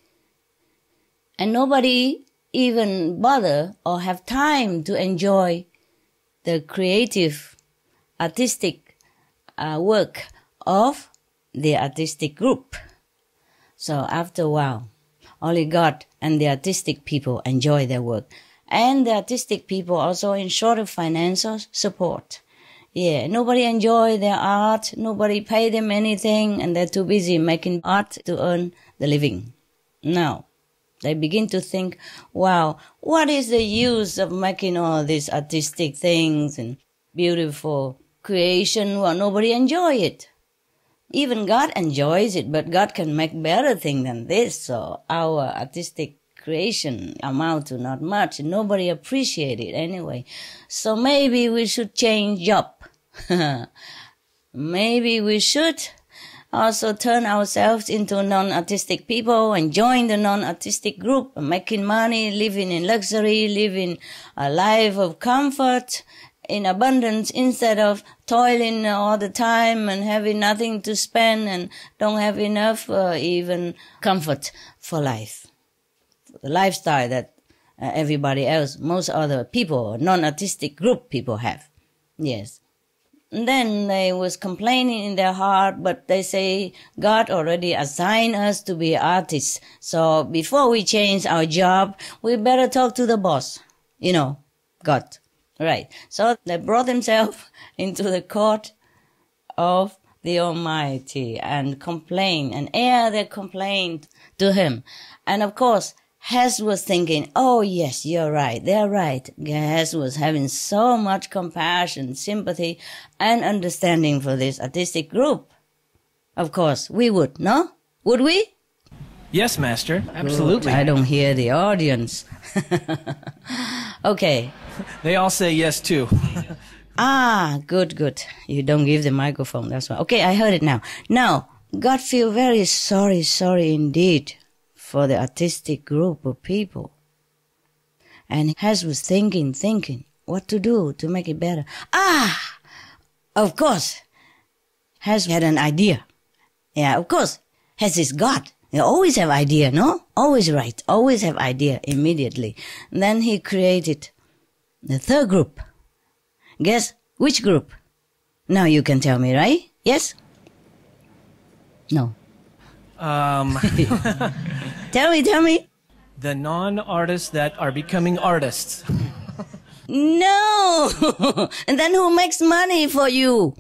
And nobody even bother or have time to enjoy the creative, artistic uh, work of the artistic group. So after a while, only God and the artistic people enjoy their work. And the artistic people also in short of financial support. Yeah, nobody enjoy their art, nobody pay them anything, and they're too busy making art to earn the living. Now, they begin to think, wow, what is the use of making all these artistic things and beautiful creation? Well, nobody enjoy it. Even God enjoys it, but God can make better thing than this. So our artistic creation amount to not much. Nobody appreciate it anyway. So maybe we should change job. Maybe we should also turn ourselves into non-artistic people and join the non-artistic group, making money, living in luxury, living a life of comfort, in abundance, instead of toiling all the time and having nothing to spend and don't have enough uh, even comfort for life. The lifestyle that uh, everybody else, most other people, non-artistic group people have. Yes. And then they was complaining in their heart, but they say God already assigned us to be artists. So before we change our job, we better talk to the boss. You know, God. Right. So they brought themselves into the court of the Almighty and complain and air their complaint to him. And of course, Hess was thinking, oh yes, you're right, they're right. Hess was having so much compassion, sympathy, and understanding for this artistic group. Of course, we would, no? Would we? Yes, Master. Absolutely. I don't hear the audience. Okay. They all say yes, too. Ah, good, good. You don't give the microphone, that's why. Okay, I heard it now. Now, God feel very sorry, sorry indeed for the artistic group of people. And Hess was thinking, thinking, what to do to make it better. Ah, of course, Hess had an idea. Yeah, of course, Hess is God. They always have idea, no? Always right, always have idea immediately. And then he created the third group. Guess which group? Now you can tell me, right? Yes? No. Um, Tell me, tell me. the non-artists that are becoming artists. No! And then who makes money for you?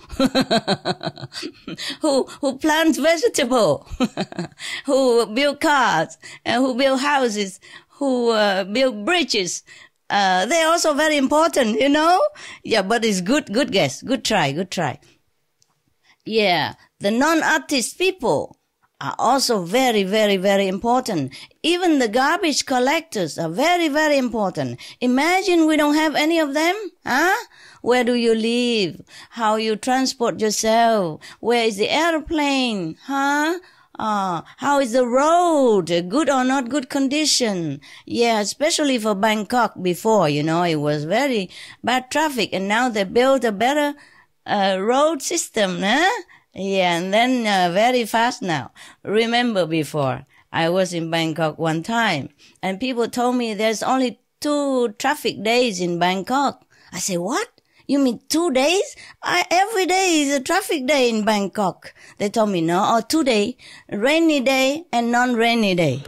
who who plants vegetable? Who build cars? And who build houses? Who uh, build bridges? Uh, they're also very important, you know? Yeah, but it's good, good guess. Good try, good try. Yeah, the non-artist people are also very, very, very important. Even the garbage collectors are very, very important. Imagine we don't have any of them, huh? Where do you live? How you transport yourself? Where is the airplane, huh? Uh, how is the road? Good or not good condition? Yeah, especially for Bangkok before, you know, it was very bad traffic, and now they built a better uh, road system, huh? Yeah, and then uh, very fast now. Remember before, I was in Bangkok one time, and people told me there's only two traffic days in Bangkok. I said, what? You mean two days? I, every day is a traffic day in Bangkok. They told me, no, or two days, rainy day and non-rainy day.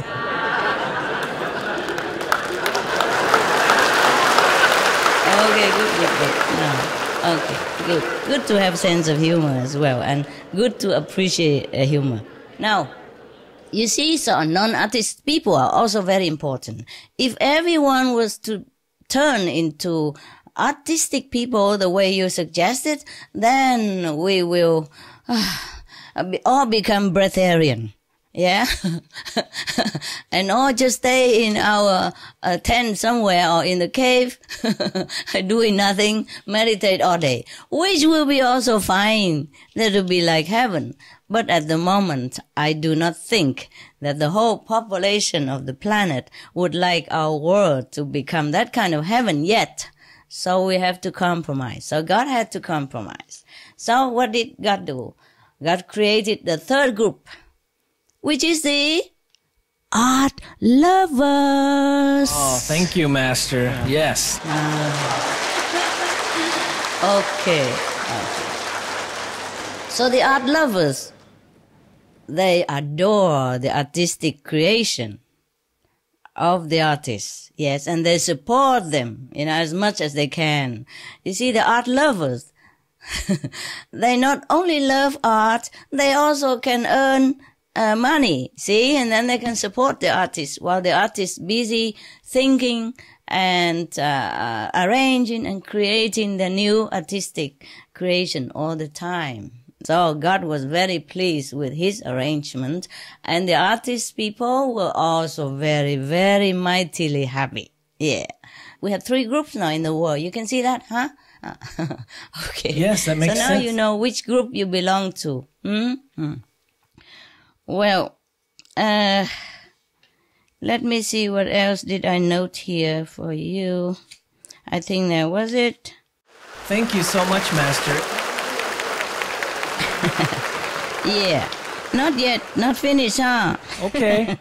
Okay, good, good, good. No. Okay, good. Good to have sense of humor as well, and good to appreciate uh, humor. Now, you see, so non-artist people are also very important. If everyone was to turn into artistic people the way you suggested, then we will uh, all become breatharian. Yeah, and all just stay in our uh, tent somewhere or in the cave, doing nothing, meditate all day, which will be also fine. That will be like heaven. But at the moment, I do not think that the whole population of the planet would like our world to become that kind of heaven yet. So we have to compromise. So God had to compromise. So what did God do? God created the third group, which is the art lovers. Oh, thank you, Master. Yes. Uh, okay. okay. So the art lovers, they adore the artistic creation of the artists. Yes, and they support them, you know, as much as they can. You see, the art lovers, they not only love art, they also can earn Uh, money, see, and then they can support the artist while the artist busy thinking and uh, arranging and creating the new artistic creation all the time. So God was very pleased with his arrangement, and the artist people were also very, very mightily happy. Yeah. We have three groups now in the world. You can see that, huh? Okay. Yes, that makes sense. So now sense. you know which group you belong to. Hmm? Hmm. Well, uh, let me see what else did I note here for you. I think that was it. Thank you so much, Master. Yeah, not yet, not finished, huh? Okay.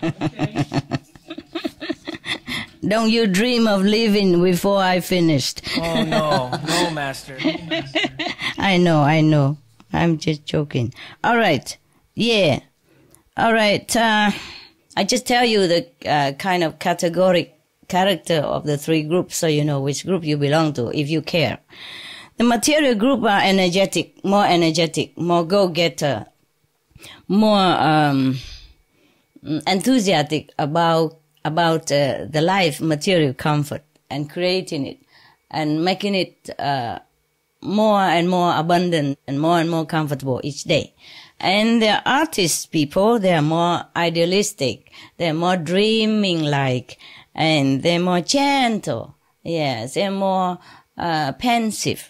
Don't you dream of leaving before I finished. Oh, no. No, Master. I know, I know. I'm just joking. All right. Yeah. All right, uh, I just tell you the uh, kind of categoric character of the three groups so you know which group you belong to, if you care. The material group are energetic, more energetic, more go-getter, more um, enthusiastic about about uh, the life material comfort and creating it and making it uh, more and more abundant and more and more comfortable each day. And the artist people, they are more idealistic, they're more dreaming like, and they're more gentle. Yes, they're more uh, pensive.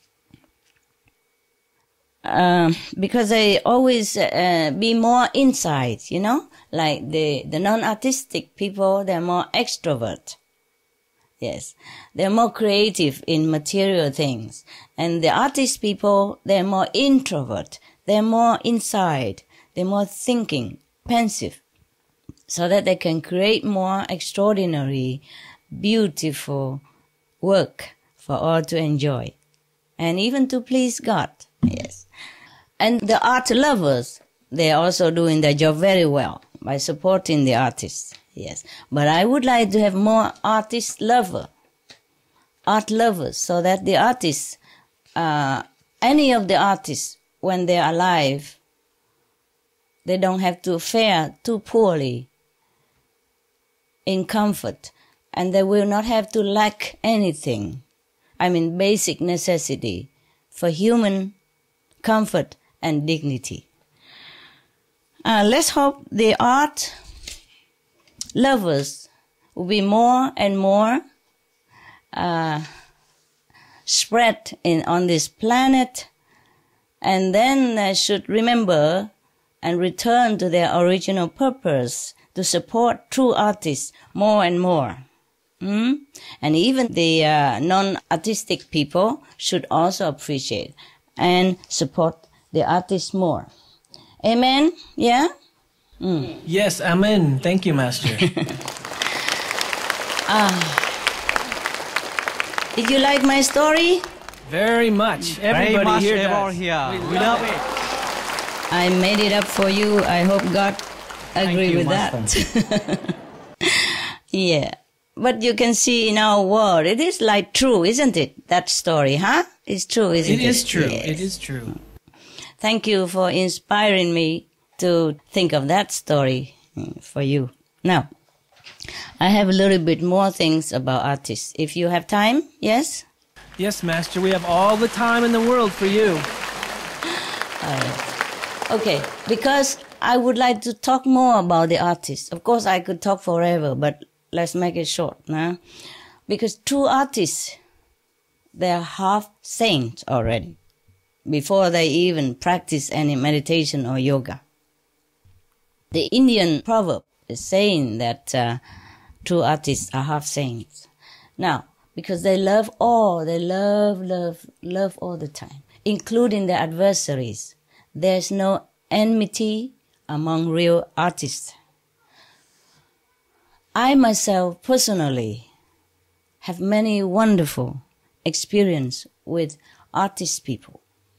Uh, because they always uh, be more inside, you know, like the, the non-artistic people, they're more extrovert. Yes, they're more creative in material things. And the artist people, they're more introvert. They're more inside. They're more thinking, pensive, so that they can create more extraordinary, beautiful work for all to enjoy. And even to please God. Yes. And the art lovers, they're also doing their job very well by supporting the artists. Yes. But I would like to have more artist lover, art lovers, so that the artists, uh, any of the artists, when they're alive, they don't have to fare too poorly in comfort, and they will not have to lack anything. I mean, basic necessity for human comfort and dignity. Uh, let's hope the art lovers will be more and more uh, spread in on this planet, and then they should remember and return to their original purpose to support true artists more and more. Mm? And even the uh, non-artistic people should also appreciate and support the artists more. Amen? Yeah? Mm. Yes, amen. Thank you, Master. Ah. Did you like my story? Very much. Everybody Very much here about does. here. We, We love love it. I made it up for you. I hope God agree you, with that. Yeah. But you can see in our world, it is like true, isn't it? That story, huh? It's true, isn't it? It is true. Yes. It is true. Thank you for inspiring me to think of that story for you. Now, I have a little bit more things about artists. If you have time, yes? Yes, Master, we have all the time in the world for you. Uh, okay, because I would like to talk more about the artists. Of course, I could talk forever, but let's make it short, nah? Because true artists, they are half saints already, before they even practice any meditation or yoga. The Indian proverb is saying that uh, true artists are half saints. Now, because they love all, they love, love, love all the time, including their adversaries. There's no enmity among real artists. I myself personally have many wonderful experience with artist people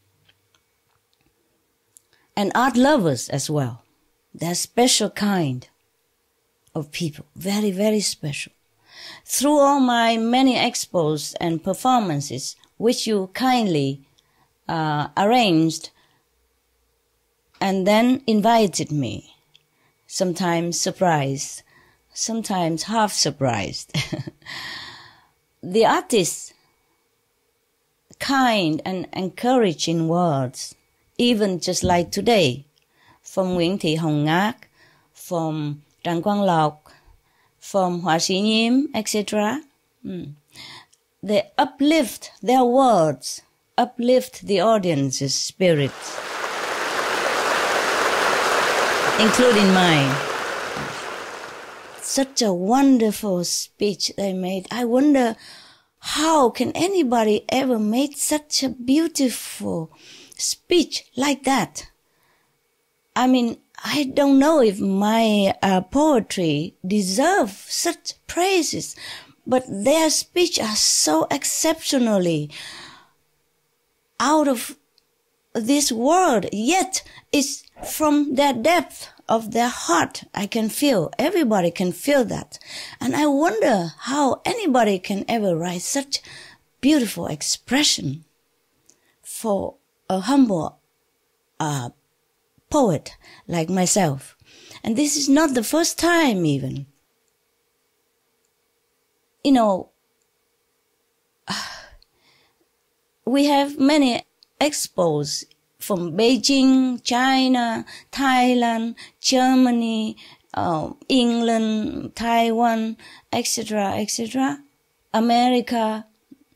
and art lovers as well. They're special kind of people, very, very special. Through all my many expos and performances, which you kindly uh, arranged and then invited me, sometimes surprised, sometimes half surprised. The artists, kind and encouraging words, even just like today, from Nguyễn Thị Hồng Ngát, from Trần Quang Lộc, from Họa sĩ Nhiêm, et cetera. Mm. They uplift their words, uplift the audience's spirits, including mine. Such a wonderful speech they made. I wonder, how can anybody ever make such a beautiful speech like that? I mean, I don't know if my uh, poetry deserves such praises, but their speech are so exceptionally out of this world, yet it's from their depth of their heart. I can feel, everybody can feel that. And I wonder how anybody can ever write such beautiful expression for a humble uh, poet like myself. And this is not the first time even. you know, we have many expos from Beijing, China, Thailand, Germany, uh, England, Taiwan, et cetera, et cetera, America.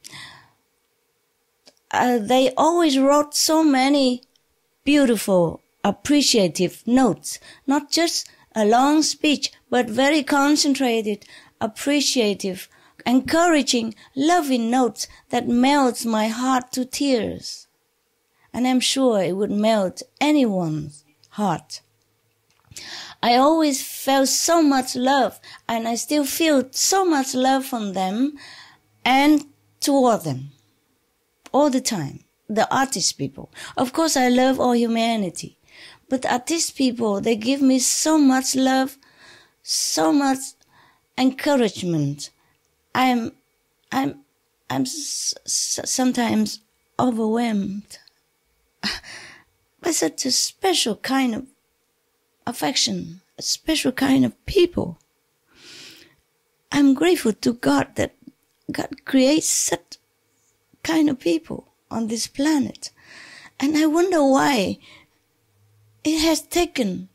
Uh, they always wrote so many beautiful, appreciative notes, not just a long speech, but very concentrated, appreciative, encouraging, loving notes that melts my heart to tears. And I'm sure it would melt anyone's heart. I always felt so much love, and I still feel so much love from them and toward them all the time. The artist people. Of course, I love all humanity, but the artist people, they give me so much love, so much encouragement. I'm, I'm, I'm s- s- sometimes overwhelmed by such a special kind of affection, a special kind of people. I'm grateful to God that God creates such kind of people on this planet. And I wonder why it has taken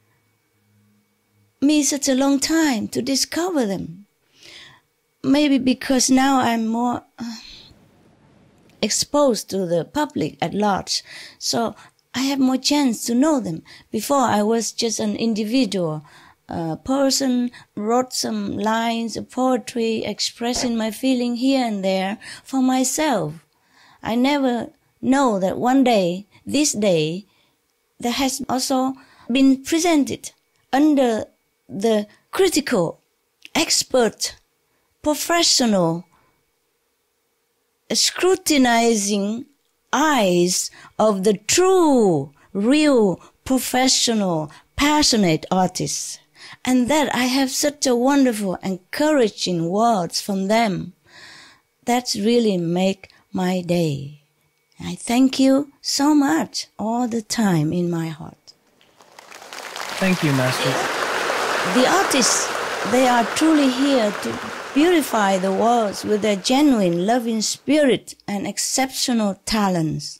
me such a long time to discover them. Maybe because now I'm more uh, exposed to the public at large, so I have more chance to know them. Before, I was just an individual uh, person, wrote some lines of poetry, expressing my feeling here and there for myself. I never know that one day, this day, that has also been presented under the critical, expert, professional, scrutinizing eyes of the true, real, professional, passionate artists. And that I have such a wonderful, encouraging words from them. That's really make my day. I thank you so much all the time in my heart. Thank you, Master. The artists, they are truly here to beautify the world with their genuine, loving spirit and exceptional talents.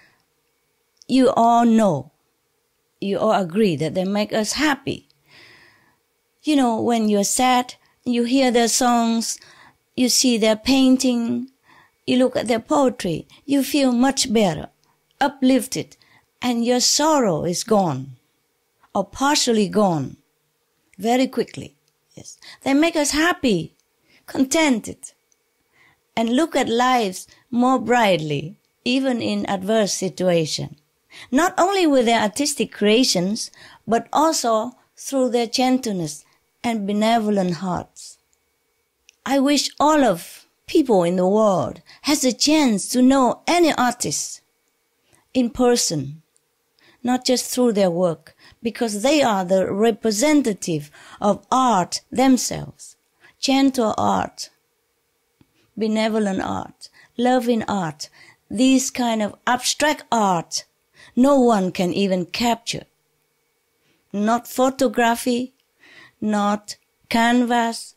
You all know, you all agree that they make us happy. You know, when you're sad, you hear their songs, you see their painting, you look at their poetry, you feel much better, uplifted, and your sorrow is gone, or partially gone, very quickly. Yes, they make us happy, contented, and look at lives more brightly, even in adverse situations. Not only with their artistic creations, but also through their gentleness and benevolent hearts. I wish all of people in the world has a chance to know any artist in person, not just through their work, because they are the representative of art themselves. Gentle art, benevolent art, loving art, these kind of abstract art, no one can even capture. Not photography, not canvas,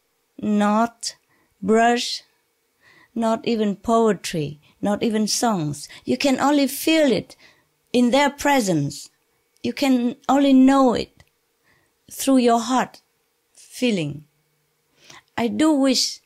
not brush, not even poetry, not even songs. You can only feel it in their presence. You can only know it through your heart feeling. I do wish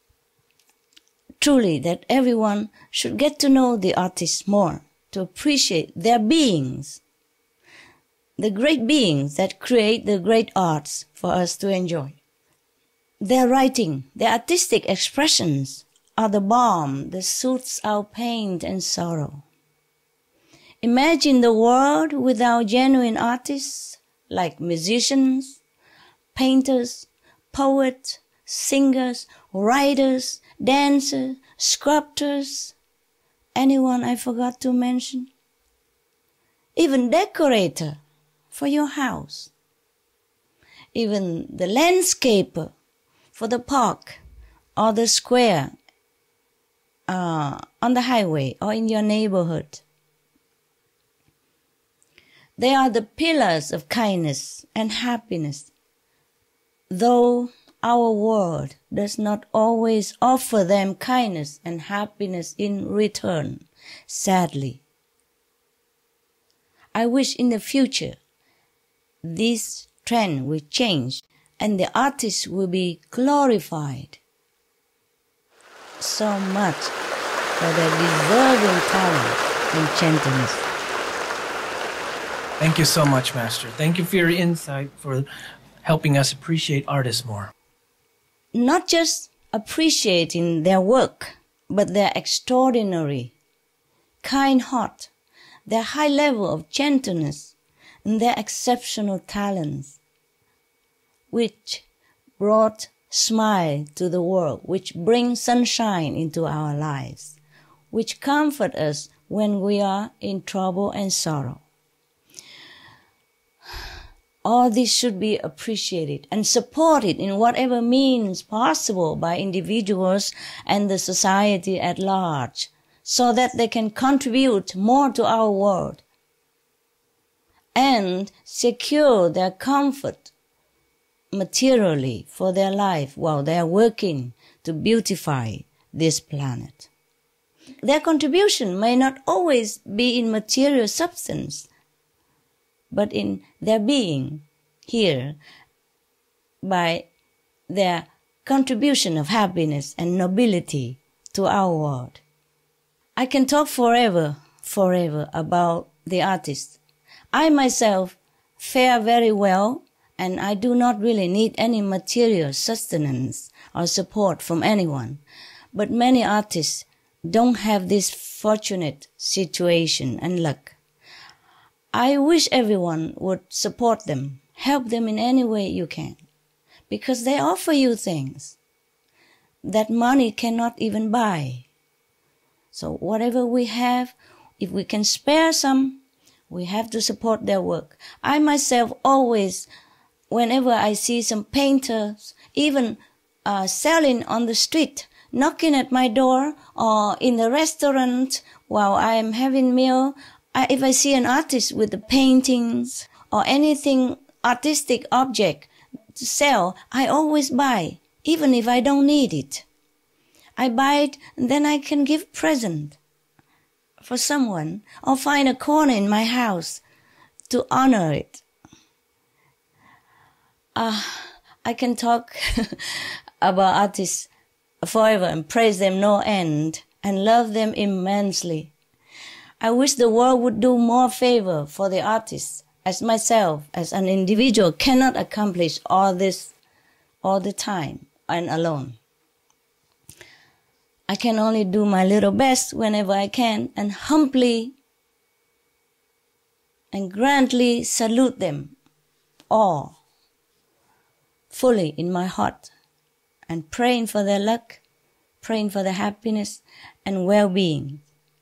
truly that everyone should get to know the artists more, to appreciate their beings, the great beings that create the great arts for us to enjoy. Their writing, their artistic expressions are the balm that soothes our pain and sorrow. Imagine the world without genuine artists like musicians, painters, poets, singers, writers, dancers, sculptors. Anyone I forgot to mention? Even decorator for your house. Even the landscaper for the park or the square uh, on the highway or in your neighborhood. They are the pillars of kindness and happiness. Though our world does not always offer them kindness and happiness in return, sadly. I wish in the future this trend will change and the artists will be glorified so much for their deserving talent and gentleness. Thank you so much, Master. Thank you for your insight, for helping us appreciate artists more. Not just appreciating their work, but their extraordinary, kind heart, their high level of gentleness, and their exceptional talents, which brought smile to the world, which bring sunshine into our lives, which comfort us when we are in trouble and sorrow. All this should be appreciated and supported in whatever means possible by individuals and the society at large, so that they can contribute more to our world and secure their comfort materially for their life while they are working to beautify this planet. Their contribution may not always be in material substance, but in their being here by their contribution of happiness and nobility to our world. I can talk forever, forever about the artists. I myself fare very well, and I do not really need any material sustenance or support from anyone. But many artists don't have this fortunate situation and luck. I wish everyone would support them, help them in any way you can, because they offer you things that money cannot even buy. So whatever we have, if we can spare some, we have to support their work. I myself always, whenever I see some painters, even uh, selling on the street, knocking at my door, or in the restaurant while I am having meal, I, if I see an artist with the paintings or anything artistic object to sell, I always buy, even if I don't need it. I buy it, and then I can give present for someone, or find a corner in my house to honor it. Uh, I can talk about artists forever and praise them no end and love them immensely. I wish the world would do more favor for the artists, as myself, as an individual, cannot accomplish all this all the time and alone. I can only do my little best whenever I can, and humbly and grandly salute them all, fully in my heart, and praying for their luck, praying for their happiness and well-being.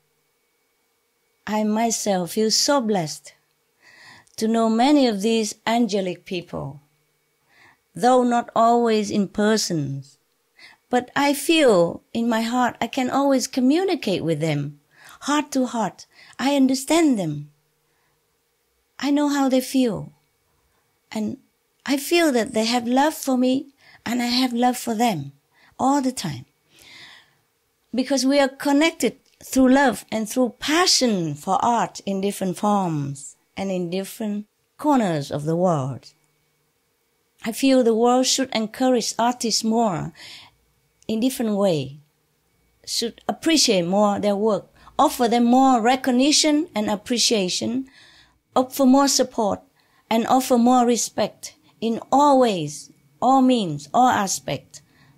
I myself feel so blessed to know many of these angelic people, though not always in person. But I feel in my heart I can always communicate with them, heart to heart. I understand them. I know how they feel. And I feel that they have love for me, and I have love for them all the time. Because we are connected through love and through passion for art in different forms and in different corners of the world. I feel the world should encourage artists more in different ways, should appreciate more their work, offer them more recognition and appreciation, offer more support, and offer more respect in all ways, all means, all aspects.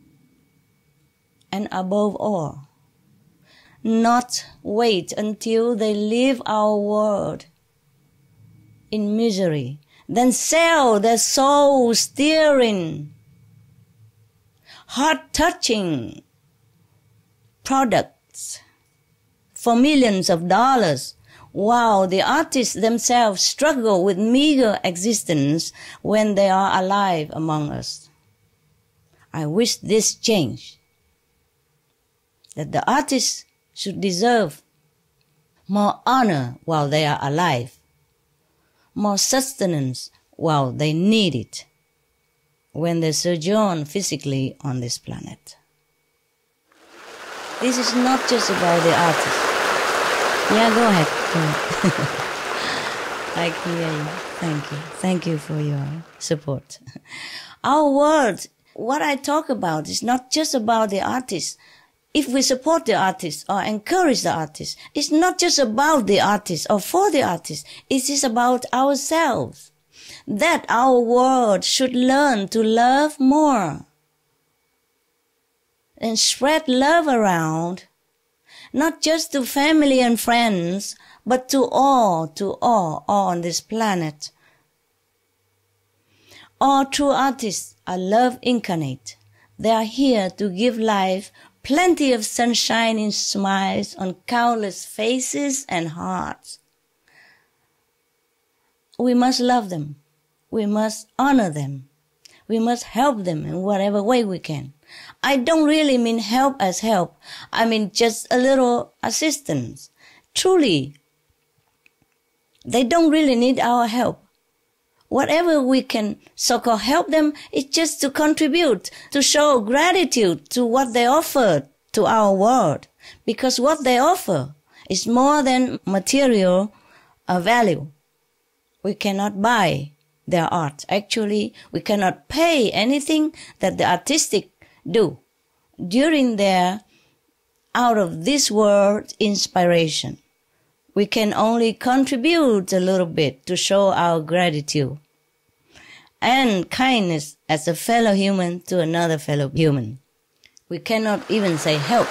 And above all, not wait until they leave our world in misery, then sell their soul-stirring, heart-touching products for millions of dollars, while the artists themselves struggle with meager existence when they are alive among us. I wish this change, that the artists should deserve more honor while they are alive, more sustenance while they need it, when they sojourn physically on this planet. This is not just about the artist. Yeah, go ahead. Go ahead. I can hear you. Thank you. Thank you for your support. Our world, what I talk about is not just about the artist. If we support the artist or encourage the artist, it's not just about the artist or for the artist. It is about ourselves. That our world should learn to love more and spread love around, not just to family and friends, but to all, to all, all on this planet. All true artists are love incarnate. They are here to give life plenty of sunshine and smiles on countless faces and hearts. We must love them. We must honor them. We must help them in whatever way we can. I don't really mean help as help. I mean just a little assistance. Truly, they don't really need our help. Whatever we can so-called help them is just to contribute, to show gratitude to what they offer to our world. Because what they offer is more than material uh, value. We cannot buy their art. Actually, we cannot pay anything that the artistic do during their out of this world inspiration. We can only contribute a little bit to show our gratitude and kindness as a fellow human to another fellow human. We cannot even say help.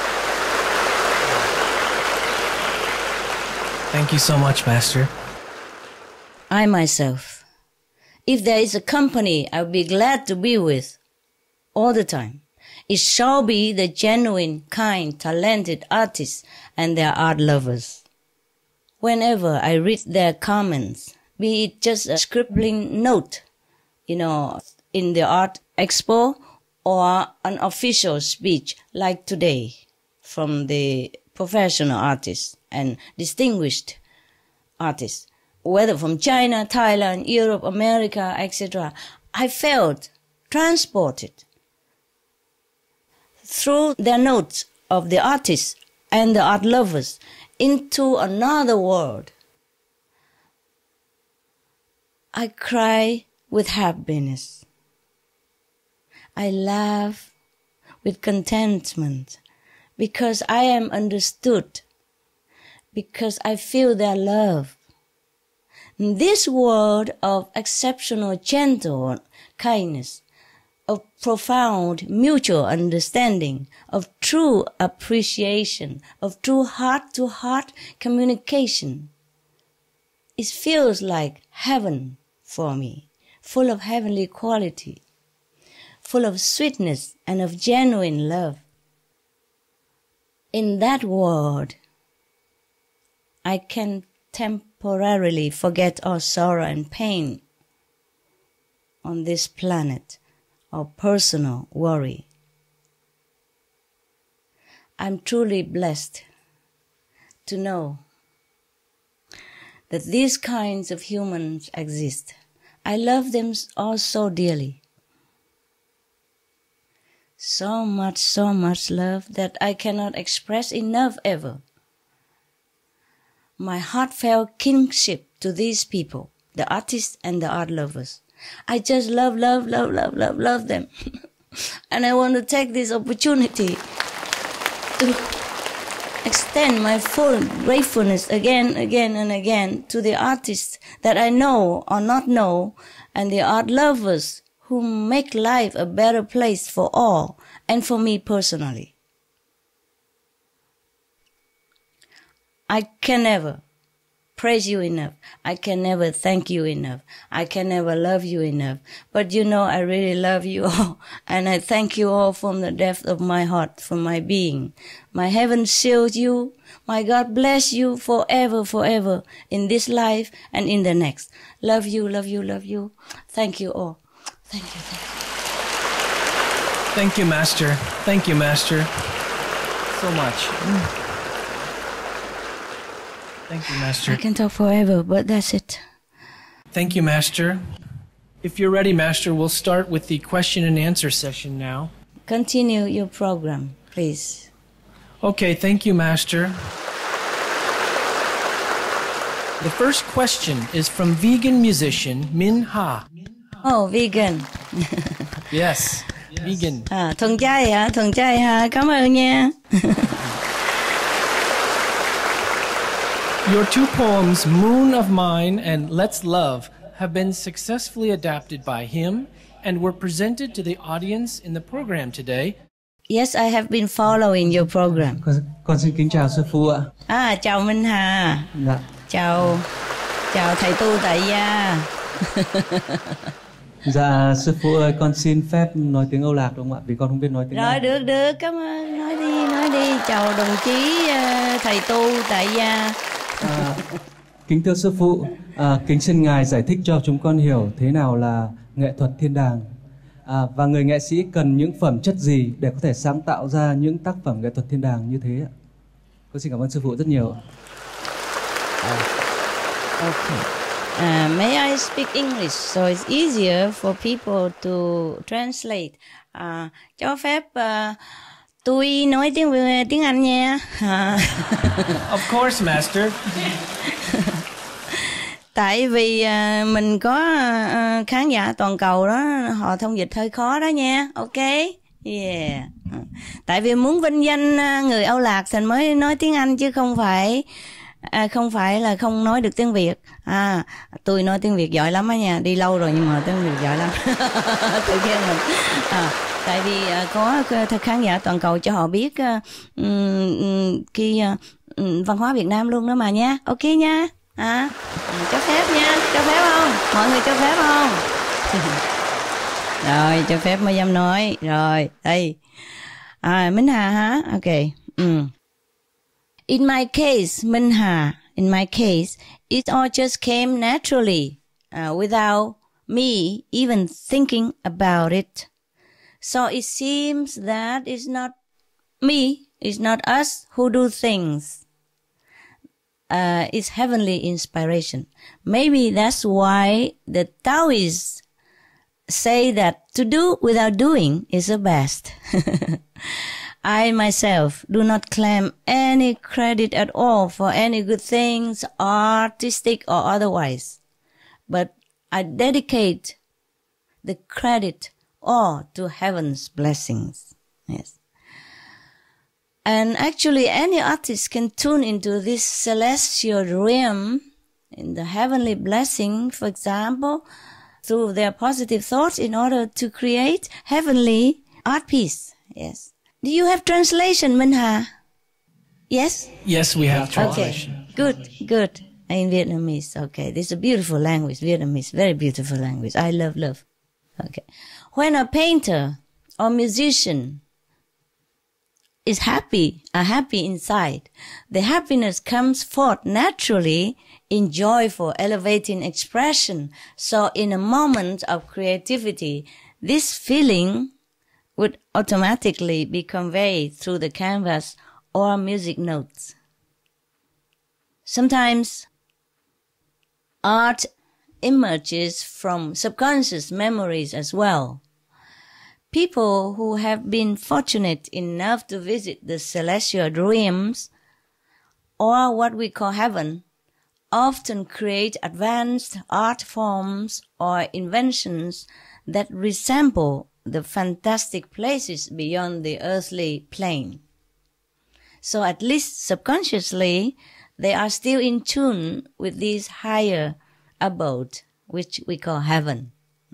Thank you so much, Master. I myself, if there is a company I would be glad to be with all the time, it shall be the genuine, kind, talented artists and their art lovers. Whenever I read their comments, be it just a scribbling note, you know, in the art expo or an official speech like today from the professional artists and distinguished artists, whether from China, Thailand, Europe, America, et cetera, I felt transported through their notes of the artists and the art lovers into another world. I cry with happiness. I laugh with contentment because I am understood, because I feel their love. In this world of exceptional gentle kindness, of profound mutual understanding, of true appreciation, of true heart-to-heart communication, it feels like heaven for me, full of heavenly quality, full of sweetness and of genuine love. In that world, I can temporarily forget all sorrow and pain on this planet, or personal worry. I'm truly blessed to know that these kinds of humans exist. I love them all so dearly. So much, so much love that I cannot express enough ever. My heartfelt kinship to these people, the artists and the art lovers. I just love, love, love, love, love, love them. And I want to take this opportunity to extend my full gratefulness again, again, and again to the artists that I know or not know, and the art lovers who make life a better place for all and for me personally. I can never praise you enough. I can never thank you enough. I can never love you enough. But you know, I really love you all. And I thank you all from the depth of my heart, from my being. My heaven shield you. My God bless you forever, forever in this life and in the next. Love you, love you, love you. Thank you all. Thank you, thank you. Thank you, Master. Thank you, Master. So much. Mm. Thank you, Master. I can talk forever, but that's it. Thank you, Master. If you're ready, Master, we'll start with the question and answer session now. Continue your program, please. Okay, thank you, Master. The first question is from vegan musician Minh Hà. Oh, vegan. Yes, vegan. À, thuần chay hả? Thuần chay hả? Cảm ơn nha. Your two poems, Moon of Mine and Let's Love, have been successfully adapted by him and were presented to the audience in the program today. Yes, I have been following your program. Con, con xin kính chào sư phụ ạ. À, chào Minh Hà. Dạ. Chào, chào thầy tu tại gia. Dạ, sư phụ ơi, con xin phép nói tiếng Âu Lạc đúng không ạ? Vì con không biết nói tiếng Rồi, Anh. được, được, cảm ơn. Nói đi, nói đi. Chào đồng chí uh, thầy tu tại gia. À, kính thưa sư phụ, à, kính xin ngài giải thích cho chúng con hiểu thế nào là nghệ thuật thiên đàng, à, và người nghệ sĩ cần những phẩm chất gì để có thể sáng tạo ra những tác phẩm nghệ thuật thiên đàng như thế ạ. Con xin cảm ơn sư phụ rất nhiều. Okay. Uh, may I speak English so it's easier for people to translate? Uh, cho phép uh, tôi nói tiếng tiếng Anh nha. Of course, Master. Tại vì uh, mình có uh, khán giả toàn cầu đó, họ thông dịch hơi khó đó nha. Ok? Yeah. Tại vì muốn vinh danh uh, người Âu Lạc thành mới nói tiếng Anh chứ không phải à, không phải là không nói được tiếng Việt. À, tôi nói tiếng Việt giỏi lắm á nha, đi lâu rồi nhưng mà tiếng Việt giỏi lắm. Tự khen mình. À, tại vì uh, có uh, khán giả toàn cầu cho họ biết uh, um, cái uh, văn hóa Việt Nam luôn đó mà nha. Ok nha. À, cho phép nha, cho phép không? Mọi người cho phép không? Rồi, cho phép mới dám nói. Rồi, đây. À, Minh Hà hả? Ok. Mm. In my case, Minh Hà, in my case, it all just came naturally, uh, without me even thinking about it. So it seems that it's not me, it's not us who do things. Uh, it's heavenly inspiration. Maybe that's why the Taoists say that to do without doing is the best. I myself do not claim any credit at all for any good things, artistic or otherwise, but I dedicate the credit all to heaven's blessings. Yes. And actually, any artist can tune into this celestial realm in the heavenly blessing, for example, through their positive thoughts in order to create heavenly art piece. Yes. Do you have translation, Minh Hà? Yes? Yes, we have translation. Okay. Good, good. In Vietnamese. Okay. This is a beautiful language, Vietnamese. Very beautiful language. I love, love. Okay. When a painter or musician is happy, are happy inside, the happiness comes forth naturally in joyful, elevating expression. So in a moment of creativity, this feeling would automatically be conveyed through the canvas or music notes. Sometimes art emerges from subconscious memories as well. People who have been fortunate enough to visit the celestial realms, or what we call heaven, often create advanced art forms or inventions that resemble the fantastic places beyond the earthly plane. So at least subconsciously, they are still in tune with this higher abode, which we call heaven.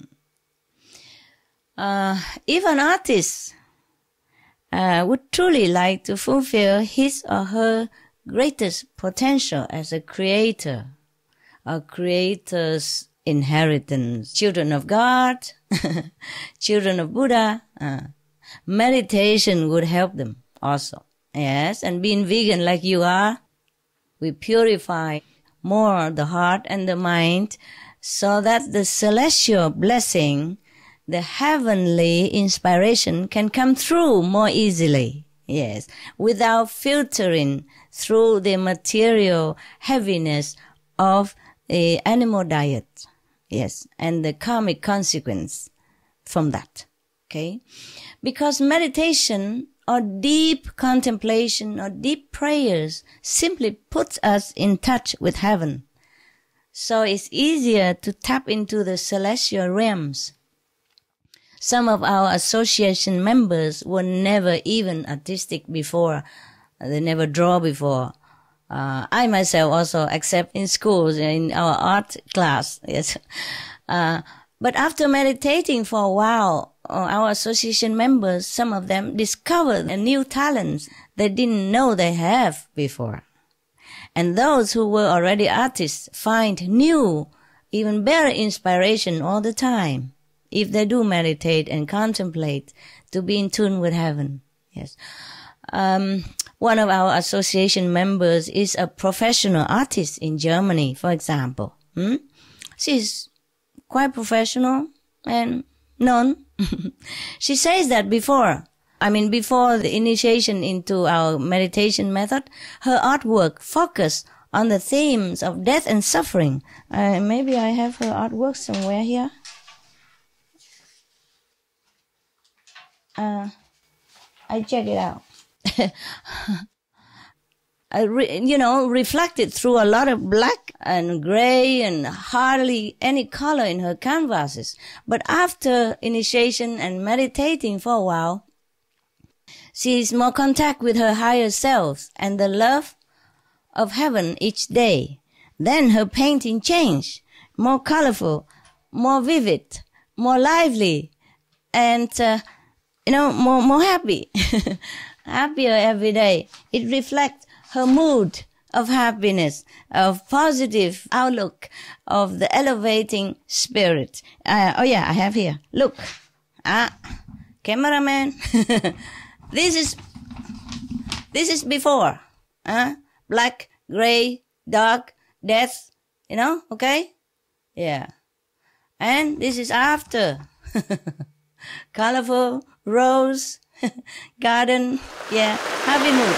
Uh, if an artist uh, would truly like to fulfill his or her greatest potential as a creator, a creator's inheritance, children of God, children of Buddha, uh, meditation would help them also. Yes, and being vegan like you are, we purify more the heart and the mind so that the celestial blessing, the heavenly inspiration can come through more easily. Yes, without filtering through the material heaviness of the animal diet. Yes, and the karmic consequence from that. Okay? Because meditation or deep contemplation or deep prayers simply puts us in touch with heaven. So it's easier to tap into the celestial realms. Some of our association members were never even artistic before. They never draw before. Uh, I myself also, except in schools, in our art class, yes. Uh, but after meditating for a while, uh, our association members, some of them discovered a new talents they didn't know they have before. And those who were already artists find new, even better inspiration all the time, if they do meditate and contemplate to be in tune with heaven. Yes. Um, one of our association members is a professional artist in Germany, for example. Hmm? She's quite professional and known. She says that before, I mean, before the initiation into our meditation method, her artwork focused on the themes of death and suffering. Uh, maybe I have her artwork somewhere here. Uh, I check it out. I re, you know, reflected through a lot of black and gray and hardly any color in her canvases. But after initiation and meditating for a while, she is more contact with her higher self and the love of heaven each day. Then her painting changed, more colorful, more vivid, more lively, and uh, you know, more more happy, happier every day. It reflects her mood of happiness, of positive outlook, of the elevating spirit. Uh, oh yeah, I have here. Look, ah, cameraman. This is this is before, huh? Black, gray, dark, death. You know, okay? Yeah. And this is after. Colorful, rose, garden, yeah, happy mood.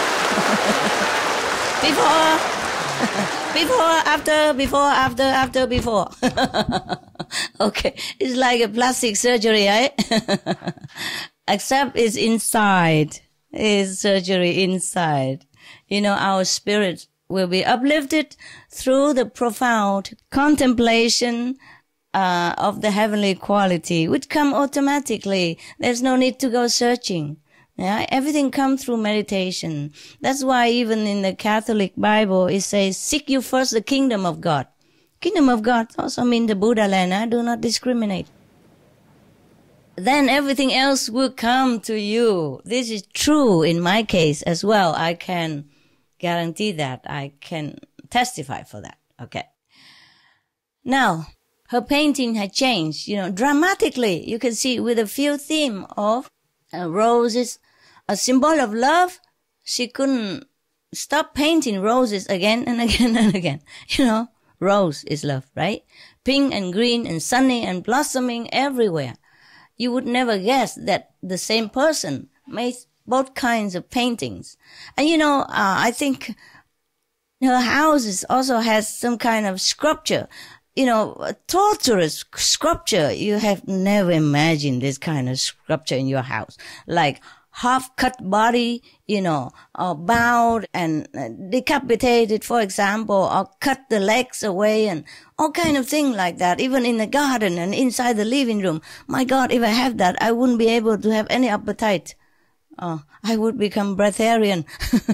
Before, before, after, before, after, after, before. Okay, it's like a plastic surgery, right? Except it's inside. It's surgery inside. You know, our spirit will be uplifted through the profound contemplation uh, of the heavenly quality, which come automatically. There's no need to go searching. Yeah, everything comes through meditation. That's why even in the Catholic Bible, it says, seek you first the kingdom of God. Kingdom of God also means the Buddha land. I do not discriminate. Then everything else will come to you. This is true in my case as well. I can guarantee that. I can testify for that. Okay. Now, her painting had changed, you know, dramatically. You can see with a few theme of uh, roses, a symbol of love. She couldn't stop painting roses again and again and again. You know, rose is love, right? Pink and green and sunny and blossoming everywhere. You would never guess that the same person made both kinds of paintings. And you know, uh, I think her house also has some kind of sculpture. You know, a torturous sculpture. You have never imagined this kind of sculpture in your house. Like half-cut body, you know, or bowed and decapitated, for example, or cut the legs away and all kind of thing like that, even in the garden and inside the living room. My God, if I have that, I wouldn't be able to have any appetite. Oh, I would become breatharian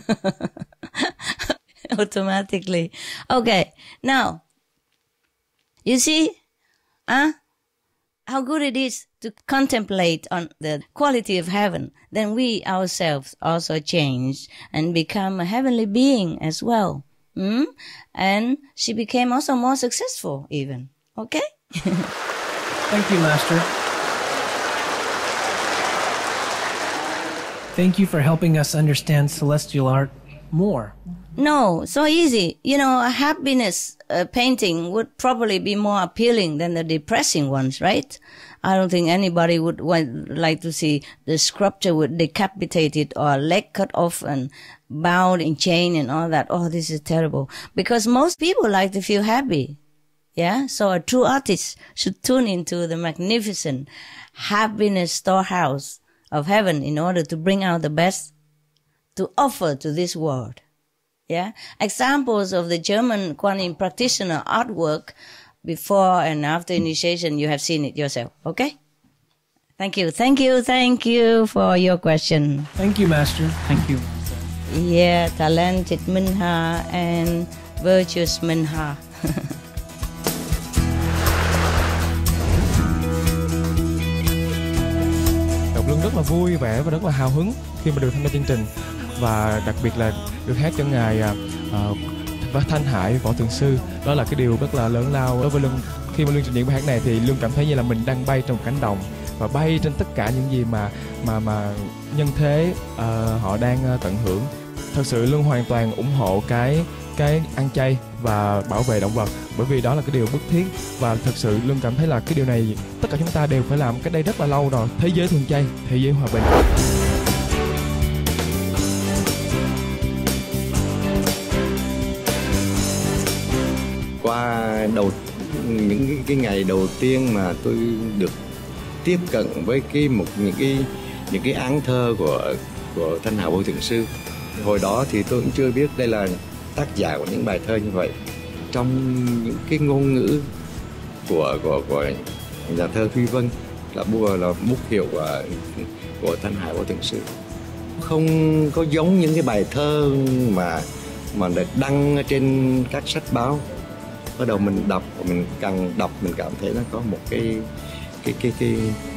automatically. Okay, now, you see, huh? How good it is to contemplate on the quality of heaven. Then we ourselves also change and become a heavenly being as well. Hmm? And she became also more successful even. Okay? Thank you, Master. Thank you for helping us understand celestial art more. No, so easy. You know, a happiness uh, painting would probably be more appealing than the depressing ones, right? I don't think anybody would want, like to see the sculpture with decapitated or leg cut off and bound in chain and all that. Oh, this is terrible. Because most people like to feel happy. Yeah, so a true artist should tune into the magnificent happiness storehouse of heaven in order to bring out the best to offer to this world. Yeah, examples of the German Kuan Yin practitioner artwork before and after initiation, you have seen it yourself. Okay? Thank you, thank you, thank you for your question. Thank you, Master. Thank you. Yeah, talented Minh-Ha and virtuous Minh-Ha. Ngọc Lương rất là vui vẻ và rất là hào hứng khi mà được tham gia chương trình, và đặc biệt là được hát cho ngài uh, Thanh Hải Võ Thượng Sư. Đó là cái điều rất là lớn lao đối với Lương. Khi mà Lương trình diễn bài hát này thì Lương cảm thấy như là mình đang bay trong cánh đồng và bay trên tất cả những gì mà mà mà nhân thế uh, họ đang uh, tận hưởng. Thật sự Lương hoàn toàn ủng hộ cái cái ăn chay và bảo vệ động vật, bởi vì đó là cái điều bức thiết, và thật sự Lương cảm thấy là cái điều này tất cả chúng ta đều phải làm cách đây rất là lâu rồi. Thế giới thuần chay, thế giới hòa bình. Qua đầu những cái, cái ngày đầu tiên mà tôi được tiếp cận với cái một những cái những cái áng thơ của của Thanh Hải Vô Thượng Sư, hồi đó thì tôi cũng chưa biết đây là tác giả của những bài thơ như vậy. Trong những cái ngôn ngữ của của của nhà thơ Huy Vân là bùa là bút hiệu của của Thanh Hải Vô Thượng Sư, không có giống những cái bài thơ mà mà được đăng trên các sách báo. Bắt đầu mình đọc, mình càng đọc mình cảm thấy nó có một cái cái cái cái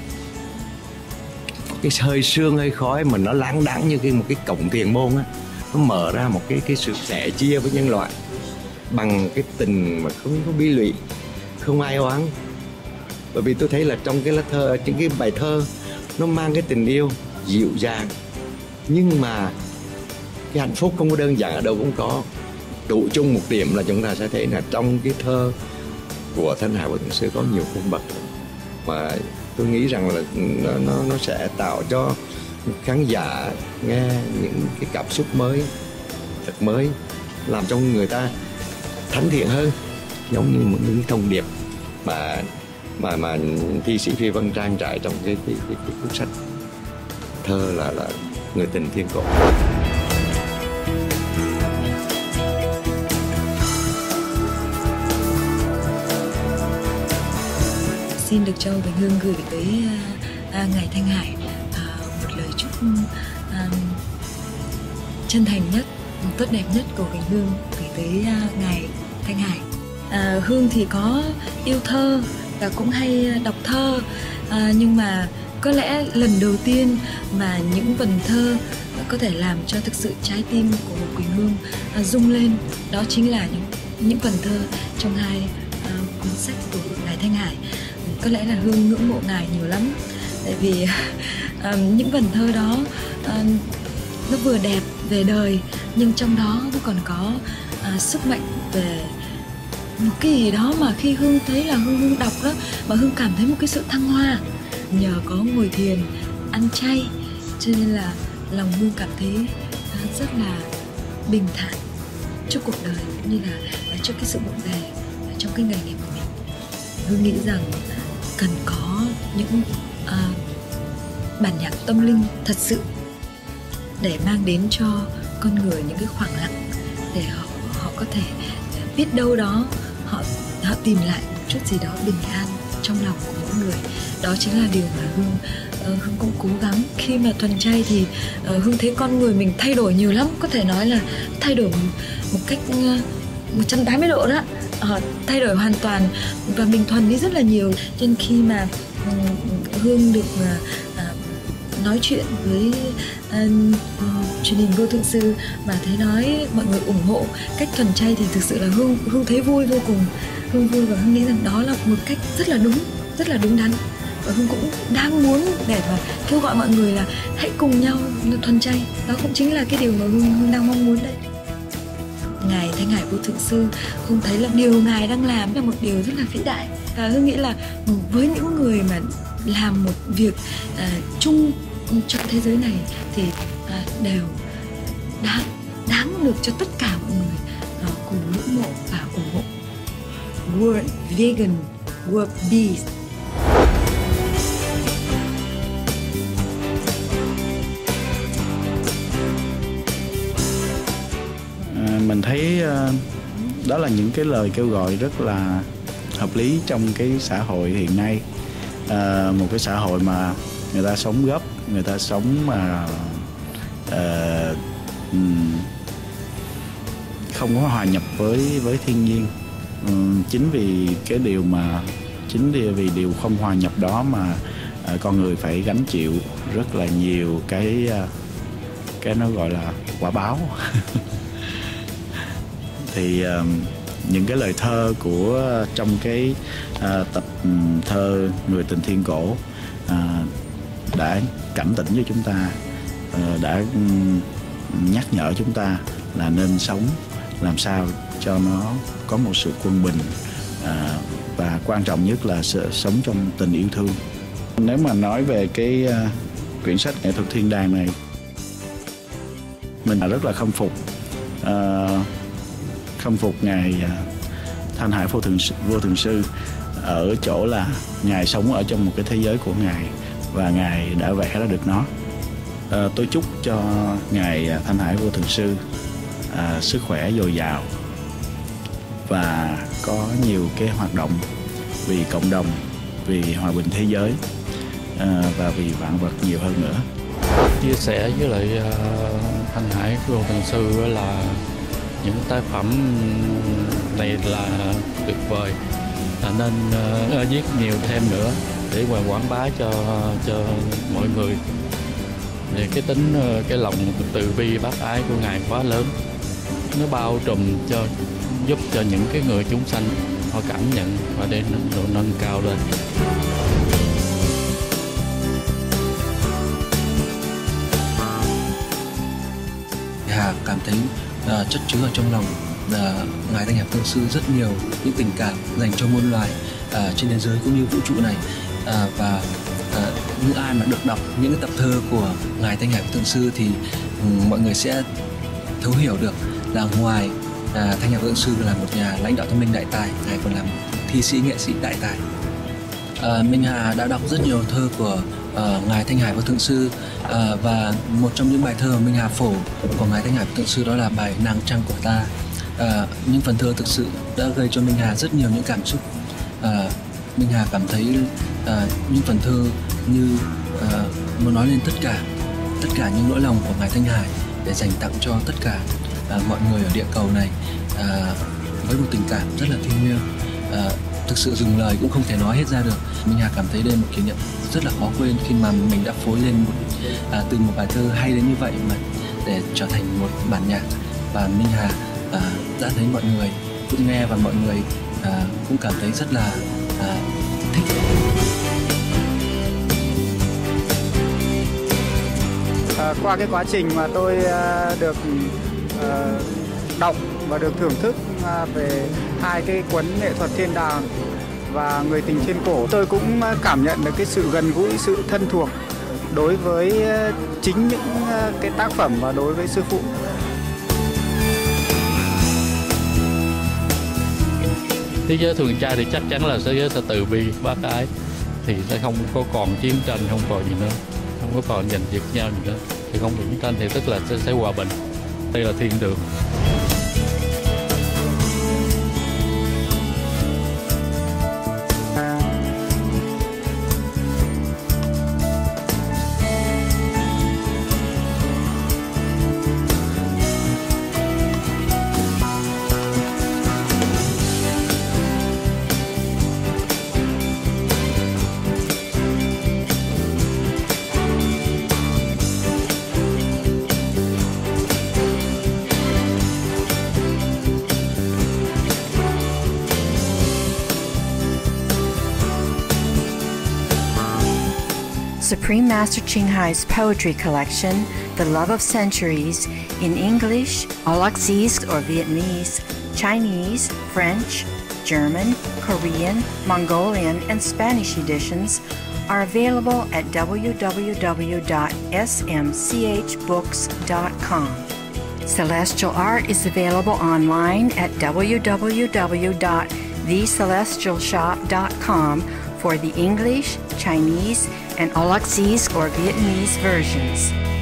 cái hơi sương hơi khói mà nó láng đãng như cái một cái cổng thiền môn á, nó mở ra một cái cái sự sẻ chia với nhân loại bằng cái tình mà không có bi lụy, không ai oán. Bởi vì tôi thấy là trong cái lá thơ, những cái bài thơ nó mang cái tình yêu dịu dàng, nhưng mà cái hạnh phúc không có đơn giản ở đâu cũng có. Tụ chung một điểm là chúng ta sẽ thấy là trong cái thơ của Thanh Hải Vô Thượng Sư có nhiều cung bậc mà tôi nghĩ rằng là nó, nó, nó sẽ tạo cho khán giả nghe những cái cảm xúc mới, thật mới, làm cho người ta thánh thiện hơn, giống như một những thông điệp mà mà mà thi sĩ Phi Vân trang trải trong cái cái, cái, cái cuốn sách thơ là là Người Tình Thiên Cổ. Xin được cho Quỳnh Hương gửi tới à, ngài Thanh Hải à, một lời chúc à, chân thành nhất, tốt đẹp nhất của Quỳnh Hương gửi tới à, ngài Thanh Hải. À, Hương thì có yêu thơ và cũng hay đọc thơ, à, nhưng mà có lẽ lần đầu tiên mà những vần thơ có thể làm cho thực sự trái tim của Quỳnh Hương à, rung lên, đó chính là những những vần thơ trong hai à, cuốn sách của ngài Thanh Hải. Có lẽ là Hương ngưỡng mộ ngài nhiều lắm, tại vì uh, những vần thơ đó uh, nó vừa đẹp về đời, nhưng trong đó nó còn có uh, sức mạnh về một cái gì đó mà khi Hương thấy là Hương, Hương đọc đó mà Hương cảm thấy một cái sự thăng hoa nhờ có ngồi thiền, ăn chay, cho nên là lòng Hương cảm thấy uh, rất là bình thản cho cuộc đời cũng như là uh, cho cái sự bộn bề uh, trong cái nghề nghiệp của mình. Hương nghĩ rằng cần có những uh, bản nhạc tâm linh thật sự để mang đến cho con người những cái khoảng lặng, để họ họ có thể biết đâu đó họ họ tìm lại một chút gì đó bình an trong lòng của mỗi người. Đó chính là điều mà Hương uh, Hương cũng cố gắng. Khi mà thuần chay thì uh, Hương thấy con người mình thay đổi nhiều lắm, có thể nói là thay đổi một cách uh, một trăm tám mươi độ đó. Uh, thay đổi hoàn toàn và mình thuần đi rất là nhiều. Cho nên khi mà uh, Hương được uh, uh, nói chuyện với uh, uh, truyền hình Vô Thượng Sư mà thấy nói mọi người ủng hộ cách thuần chay thì thực sự là Hương Hương thấy vui vô cùng. Hương vui và Hương nghĩ rằng đó là một cách rất là đúng, rất là đúng đắn. Và Hương cũng đang muốn để mà kêu gọi mọi người là hãy cùng nhau thuần chay. Đó cũng chính là cái điều mà Hương, Hương đang mong muốn đây. Ngài Thanh Hải Vô Thượng Sư, Hương thấy là điều ngài đang làm là một điều rất là vĩ đại. Và Hương nghĩ là với những người mà làm một việc uh, chung trong thế giới này thì uh, đều đáng đáng được cho tất cả mọi người uh, cùng ngưỡng mộ và ủng hộ. were vegan, were bees. À, mình thấy uh, đó là những cái lời kêu gọi rất là hợp lý trong cái xã hội hiện nay. À, một cái xã hội mà người ta sống gấp, người ta sống mà uh, không có hòa nhập với với thiên nhiên. Um, chính vì cái điều mà chính vì điều không hòa nhập đó mà uh, con người phải gánh chịu rất là nhiều cái uh, cái nó gọi là quả báo. Thì uh, những cái lời thơ của trong cái uh, tập thơ Người tình thiên cổ uh, đã cảnh tỉnh cho chúng ta, uh, đã um, nhắc nhở chúng ta là nên sống làm sao cho nó có một sự quân bình, uh, và quan trọng nhất là sự sống trong tình yêu thương. Nếu mà nói về cái uh, quyển sách Nghệ thuật thiên đàng này, mình là rất là khâm phục uh, khâm phục ngài uh, Thanh Hải vô thường vô thường sư ở chỗ là ngài sống ở trong một cái thế giới của ngài và ngài đã vẽ ra được nó. À, tôi chúc cho ngài Thanh Hải vô thường sư à, sức khỏe dồi dào và có nhiều cái hoạt động vì cộng đồng, vì hòa bình thế giới, à, và vì vạn vật nhiều hơn nữa. Chia sẻ với lại uh, Thanh Hải vô thường sư là những tác phẩm này là tuyệt vời, à, nên uh, viết nhiều thêm nữa để mà quảng bá cho cho mọi người. Về cái tính uh, cái lòng từ bi bác ái của ngài quá lớn, nó bao trùm cho giúp cho những cái người chúng sanh họ cảm nhận và để nó nâng cao lên. Hà cảm thấy uh, chất chứa ở trong lòng uh, ngài Thanh Hải Phương sư rất nhiều những tình cảm dành cho muôn loài uh, trên thế giới cũng như vũ trụ này, uh, và uh, những ai mà được đọc những cái tập thơ của ngài Thanh Hải Phương sư thì um, mọi người sẽ thấu hiểu được là ngoài uh, Thanh Hải Phương sư là một nhà lãnh đạo thông minh đại tài, ngài còn là một thi sĩ nghệ sĩ đại tài. Uh, Minh Hà đã đọc rất nhiều thơ của uh, ngài Thanh Hải Vô Thượng Sư, uh, và một trong những bài thơ Minh Hà phổ của ngài Thanh Hải Vô Thượng Sư đó là bài Nàng Trăng Của Ta. Uh, những phần thơ thực sự đã gây cho Minh Hà rất nhiều những cảm xúc. Uh, Minh Hà cảm thấy uh, những phần thơ như uh, muốn nói lên tất cả tất cả những nỗi lòng của ngài Thanh Hải để dành tặng cho tất cả uh, mọi người ở địa cầu này, uh, với một tình cảm rất là thiêng liêng. Uh, thực sự dùng lời cũng không thể nói hết ra được. Minh Hà cảm thấy đây là một kỷ niệm rất là khó quên khi mà mình đã phối lên một, à, từ một bài thơ hay đến như vậy mà để trở thành một bản nhạc, và Minh Hà à, đã thấy mọi người cũng nghe và mọi người à, cũng cảm thấy rất là à, thích. À, qua cái quá trình mà tôi à, được à, đọc và được thưởng thức à, về hai cái cuốn Nghệ thuật thiên đàng và Người tình thiên cổ, tôi cũng cảm nhận được cái sự gần gũi, sự thân thuộc đối với chính những cái tác phẩm và đối với sư phụ. Thế giới thường trai thì chắc chắn là thế giới sẽ từ bi bác ái, thì sẽ không có còn chiến tranh, không còn gì nữa, không có còn giành giật nhau gì nữa, thì không có chiến tranh thì tức là sẽ, sẽ hòa bình. Đây là thiên đường. Supreme Master Ching Hai's poetry collection, The Love of Centuries, in English, Aulacese or Vietnamese, Chinese, French, German, Korean, Mongolian, and Spanish editions are available at w w w dot s m c h books dot com. Celestial Art is available online at w w w dot the celestial shop dot com for the English, Chinese, and Aulacese or Vietnamese versions.